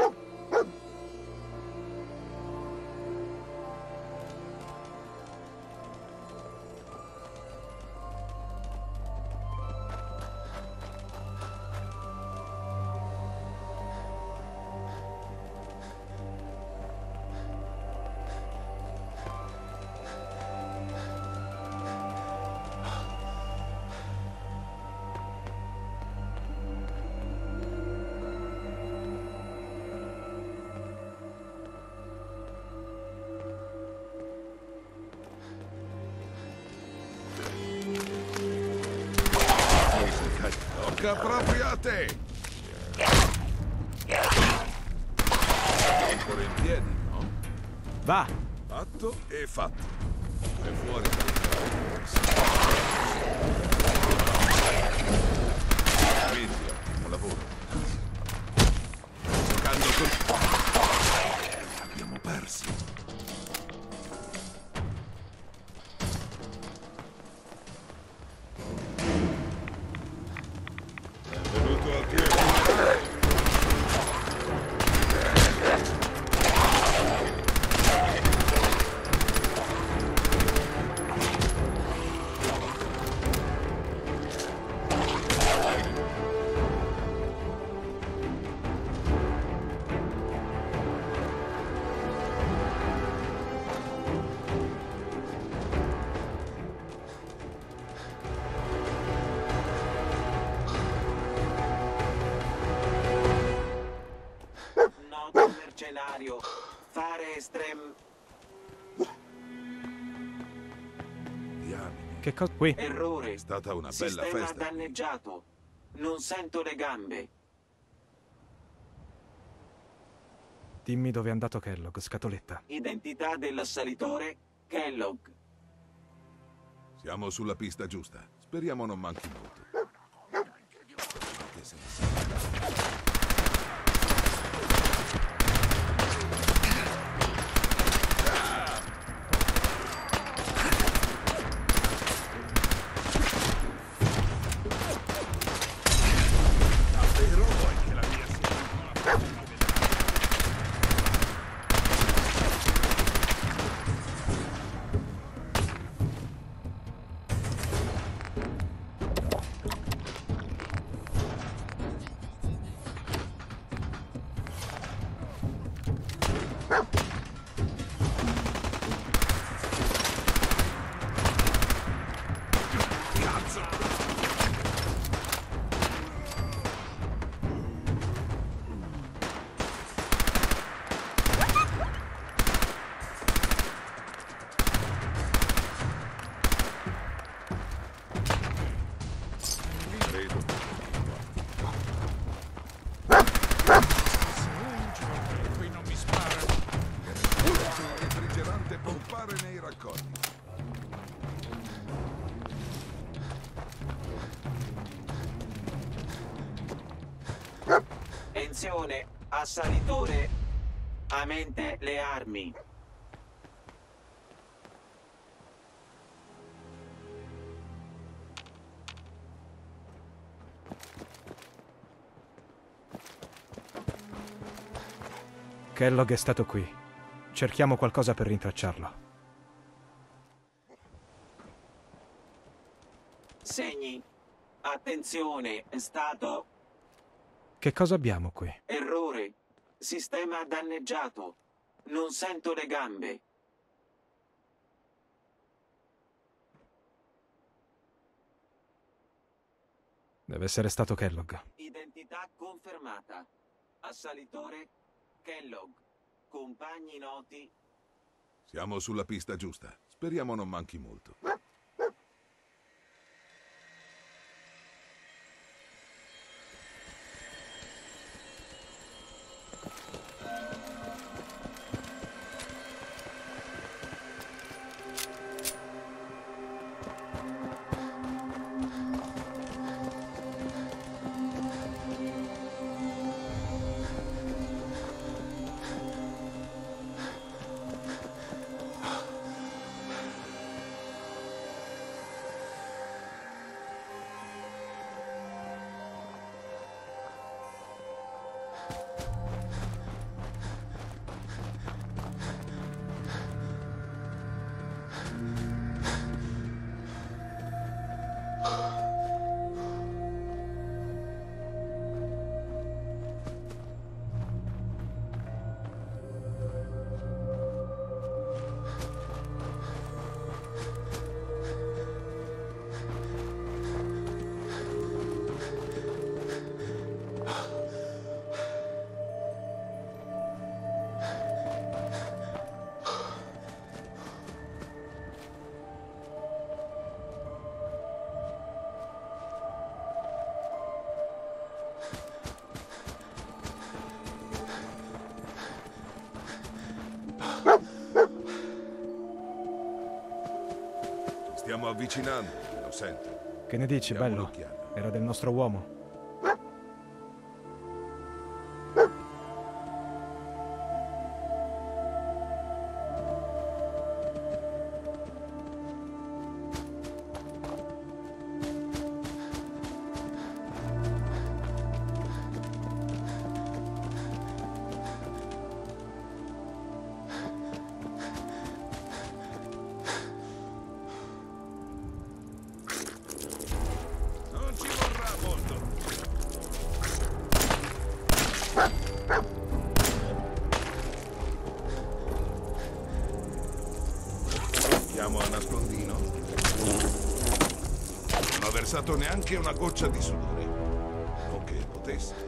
Tocca proprio a te! Ancora in piedi, no? Va! Fatto e fatto. È fuori. Vedi, buon lavoro. Giocando con... Abbiamo perso. Benvenuto al piede. Noto mercenario. Fare estrem... Diamine. Che cosa? Qui. Errore. È stata una bella Sistema festa. danneggiato. Non sento le gambe. Dimmi dove è andato Kellogg, scatoletta. Identità dell'assalitore Kellogg. Siamo sulla pista giusta. Speriamo non manchi molto. Che senso? Davvero vuoi che la mia sia? Qui non mi sparano. Il refrigerante pompare nei raccogli. Attenzione, assalitore. A mente le armi. Kellogg è stato qui. Cerchiamo qualcosa per rintracciarlo. Segni. Attenzione, stato. Che cosa abbiamo qui? Errore. Sistema danneggiato. Non sento le gambe. Deve essere stato Kellogg. Identità confermata. Assalitore Kellogg. Compagni noti. Siamo sulla pista giusta. Speriamo non manchi molto. Stiamo avvicinando, lo sento. Che ne dici, Diamo bello? un'occhiata. Era del nostro uomo. Non ci vorrà molto. Chiamo a nascondino. Non ho versato neanche una goccia di sudore. Non che potesse.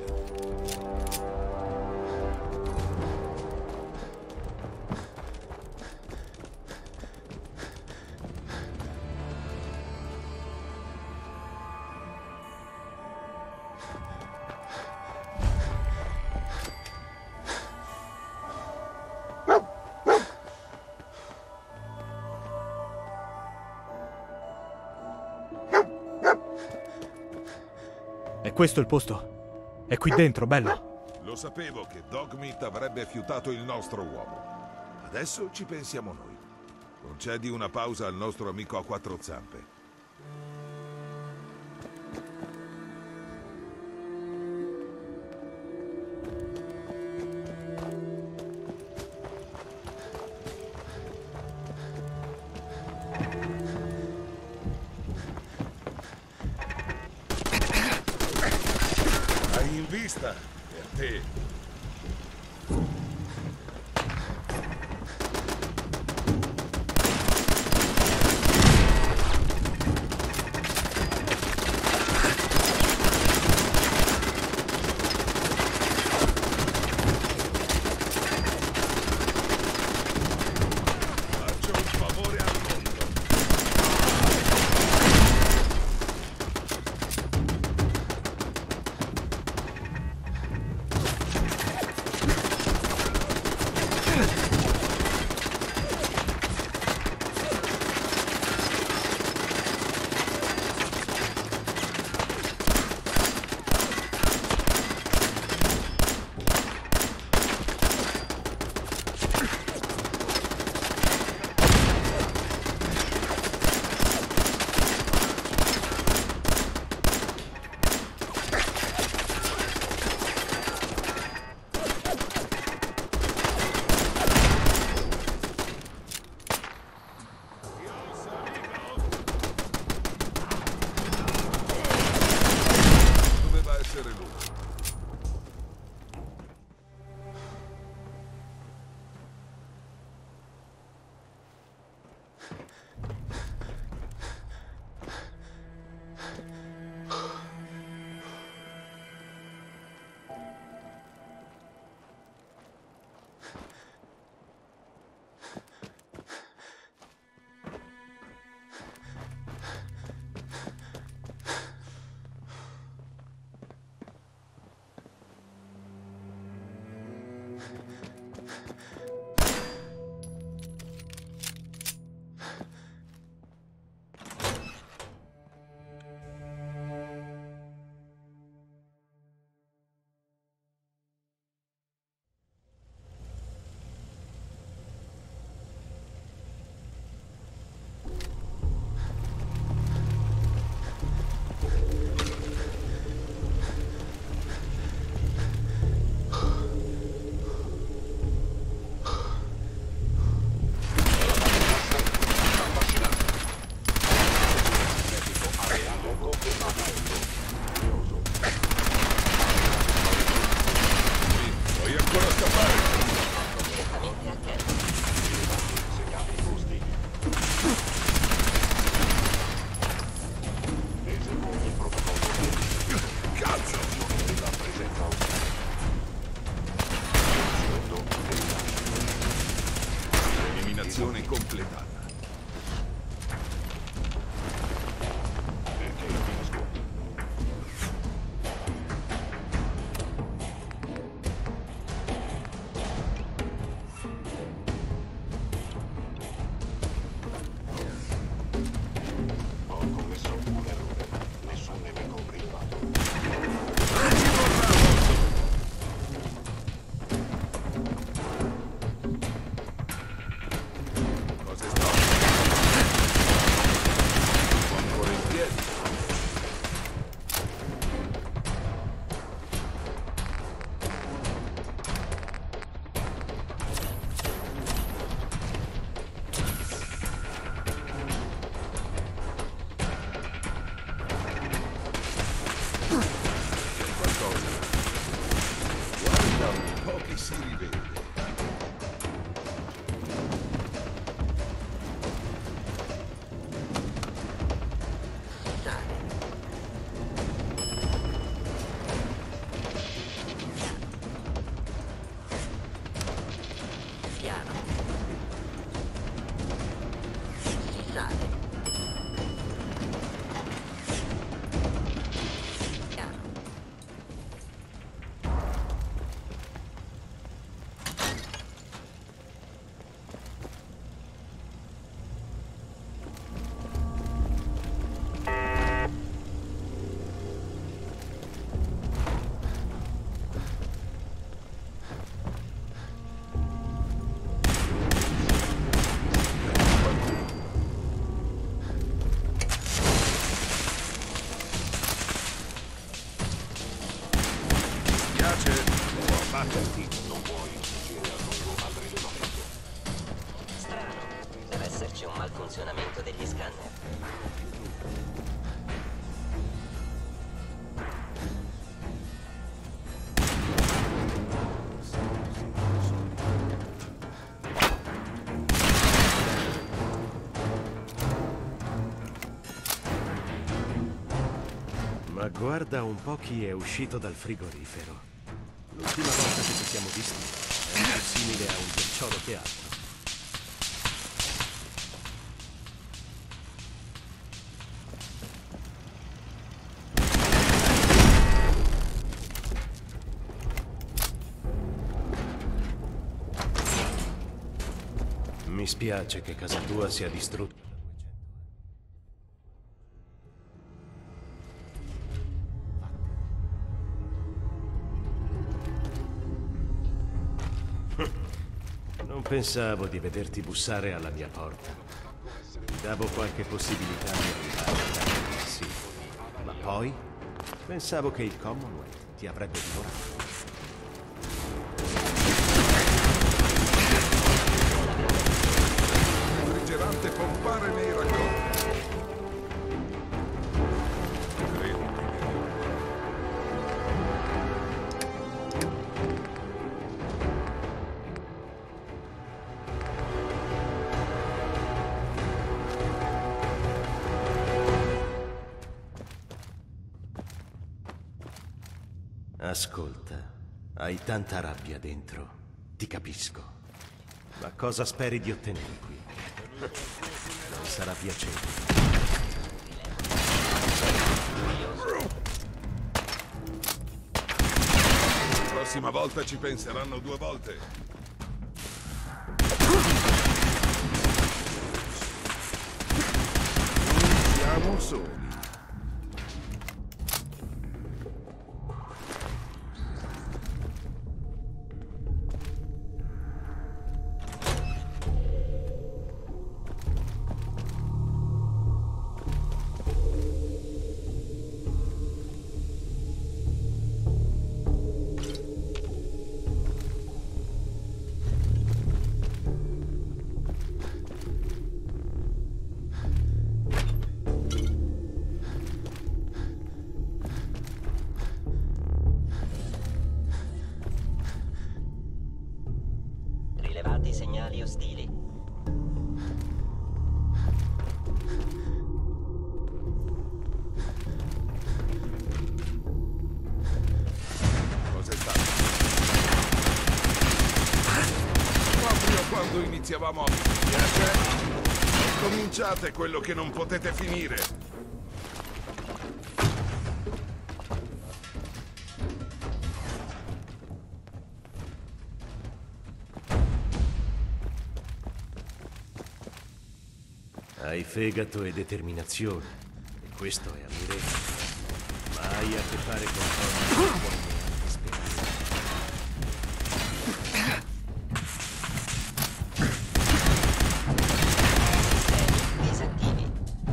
È questo il posto? È qui dentro, bello. Lo sapevo che Dogmeat avrebbe fiutato il nostro uomo. Adesso ci pensiamo noi. Concedi una pausa al nostro amico a quattro zampe. Hai in vista per te. Faccio un favore al mondo. finale. Strano, deve esserci un malfunzionamento degli scanner. Ma guarda un po' chi è uscito dal frigorifero. L'ultima volta che ci siamo visti era più simile a un ghiacciolo che altro. Mi spiace che casa tua sia distrutta. Non pensavo di vederti bussare alla mia porta. Ti davo qualche possibilità di arrivare, sì. Ma poi pensavo che il Commonwealth ti avrebbe divorato. Il refrigerante pompare nei raccolti. Ascolta, hai tanta rabbia dentro, ti capisco. Ma cosa speri di ottenere qui? Non sarà piacevole. La prossima volta ci penseranno 2 volte. Siamo soli. Rilevati segnali ostili. Cos'è stato? Proprio quando iniziavamo a piacere, cominciate quello che non potete finire. Hai fegato e determinazione, e questo è ammirevole. Ma hai a che fare con cose che non puoi neanche sperare. Disattivi.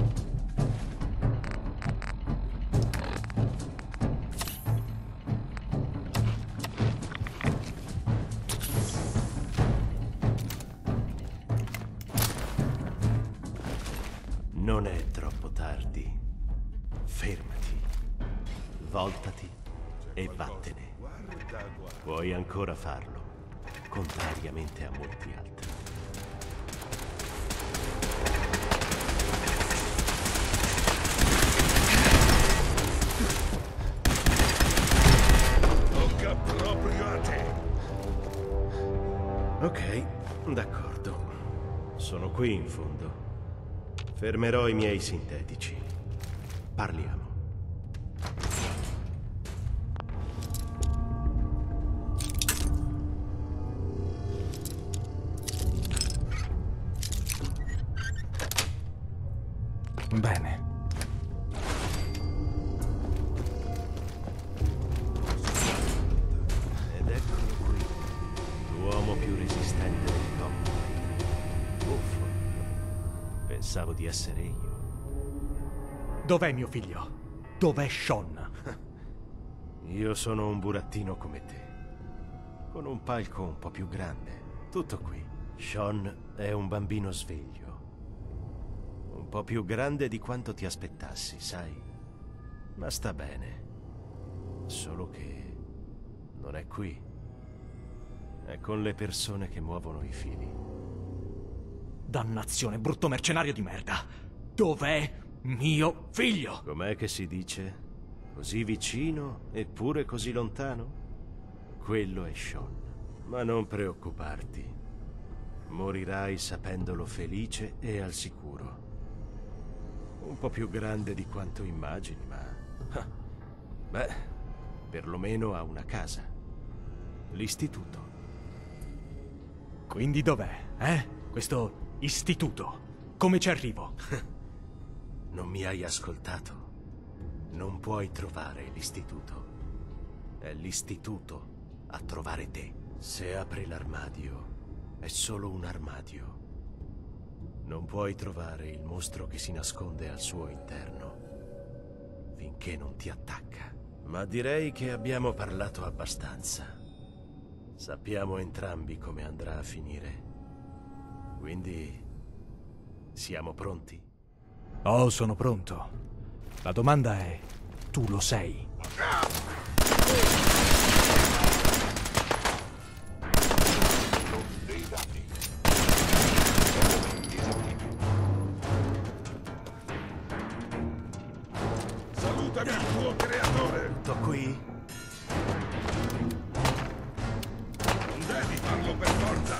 Non è troppo tardi. Fermati, voltati e vattene. Puoi ancora farlo, contrariamente a molti altri. Tocca proprio a te. Ok, d'accordo. Sono qui in fondo. Fermerò i miei sintetici. Parliamo. Bene. Ed eccolo qui, l'uomo più resistente del Commonwealth. Uff, pensavo di essere io. Dov'è mio figlio? Dov'è Sean? Io sono un burattino come te, con un palco un po' più grande. Tutto qui. Sean è un bambino sveglio. Un po' più grande di quanto ti aspettassi, sai? Ma sta bene. Solo che non è qui. È con le persone che muovono i fili. Dannazione, brutto mercenario di merda! Dov'è mio figlio? Com'è che si dice? Così vicino eppure così lontano? Quello è Sean. Ma non preoccuparti. Morirai sapendolo felice e al sicuro. Un po' più grande di quanto immagini, ma... Beh, perlomeno ha una casa. L'istituto. Quindi dov'è, questo istituto? Come ci arrivo? Non mi hai ascoltato? Non puoi trovare l'istituto. È l'istituto a trovare te. Se apri l'armadio, è solo un armadio. Non puoi trovare il mostro che si nasconde al suo interno, finché non ti attacca. Ma direi che abbiamo parlato abbastanza. Sappiamo entrambi come andrà a finire. Quindi, siamo pronti? Oh, sono pronto. La domanda è, tu lo sei? Salutami il tuo creatore! Tutto qui? Non devi farlo per forza!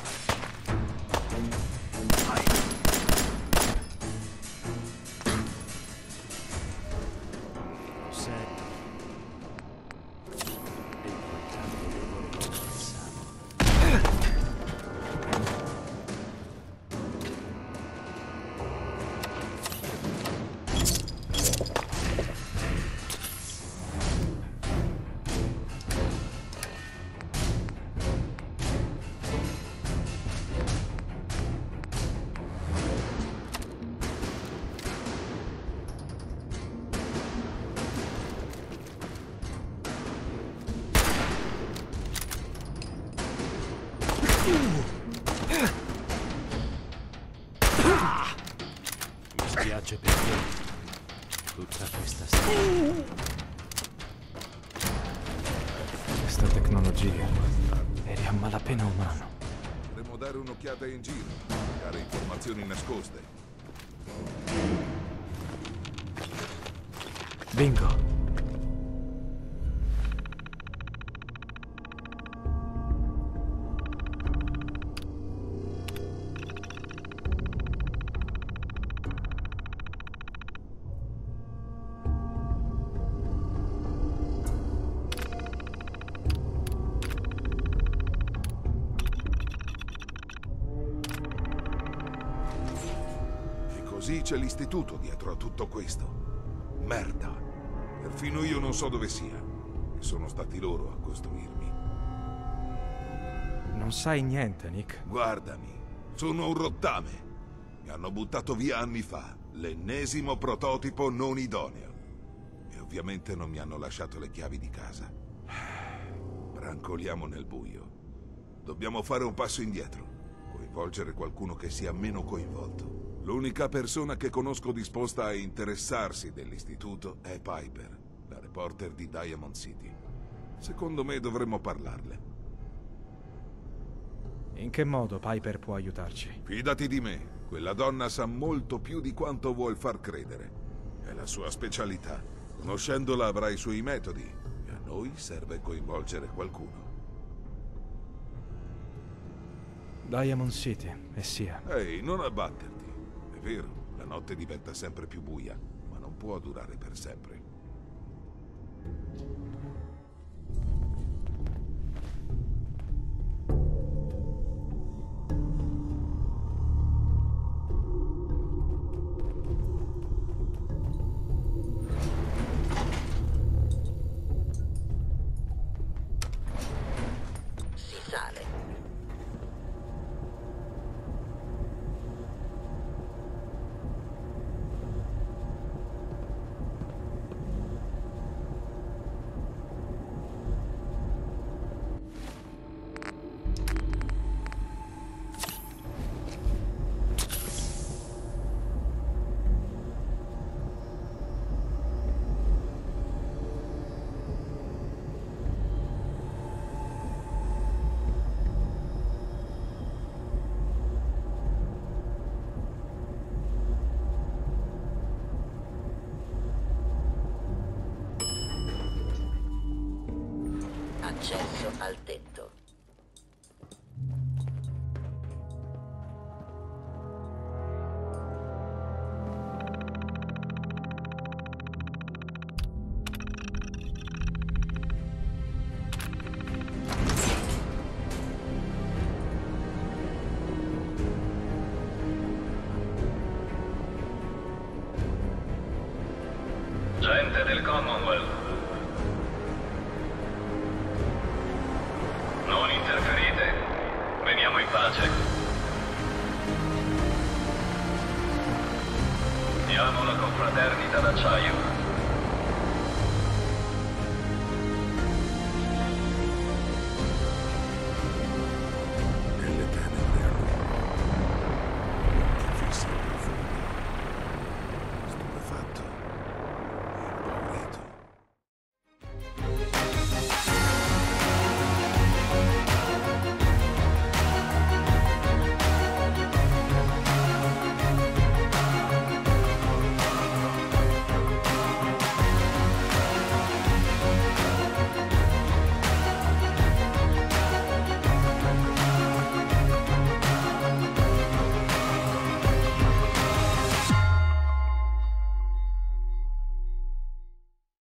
Mi spiace per te. Tutta questa storia. Questa tecnologia. Eri a malapena umano. Potremmo dare un'occhiata in giro, cercare informazioni nascoste. Bingo. Così c'è l'istituto dietro a tutto questo. Merda. Perfino io non so dove sia. E sono stati loro a costruirmi. Non sai niente, Nick. Guardami. Sono un rottame. Mi hanno buttato via anni fa. L'ennesimo prototipo non idoneo. E ovviamente non mi hanno lasciato le chiavi di casa. Brancoliamo nel buio. Dobbiamo fare un passo indietro. Coinvolgere qualcuno che sia meno coinvolto. L'unica persona che conosco disposta a interessarsi dell'istituto è Piper, la reporter di Diamond City. Secondo me dovremmo parlarle. In che modo Piper può aiutarci? Fidati di me, quella donna sa molto più di quanto vuol far credere. È la sua specialità. Conoscendola avrà i suoi metodi e a noi serve coinvolgere qualcuno. Diamond City, e sia. Ehi, non abbatterti. È vero, La notte diventa sempre più buia, ma non può durare per sempre. Si sale. Accesso al tetto. Gente del Commonwealth. Non interferite. Veniamo in pace. Siamo la confraternita d'acciaio.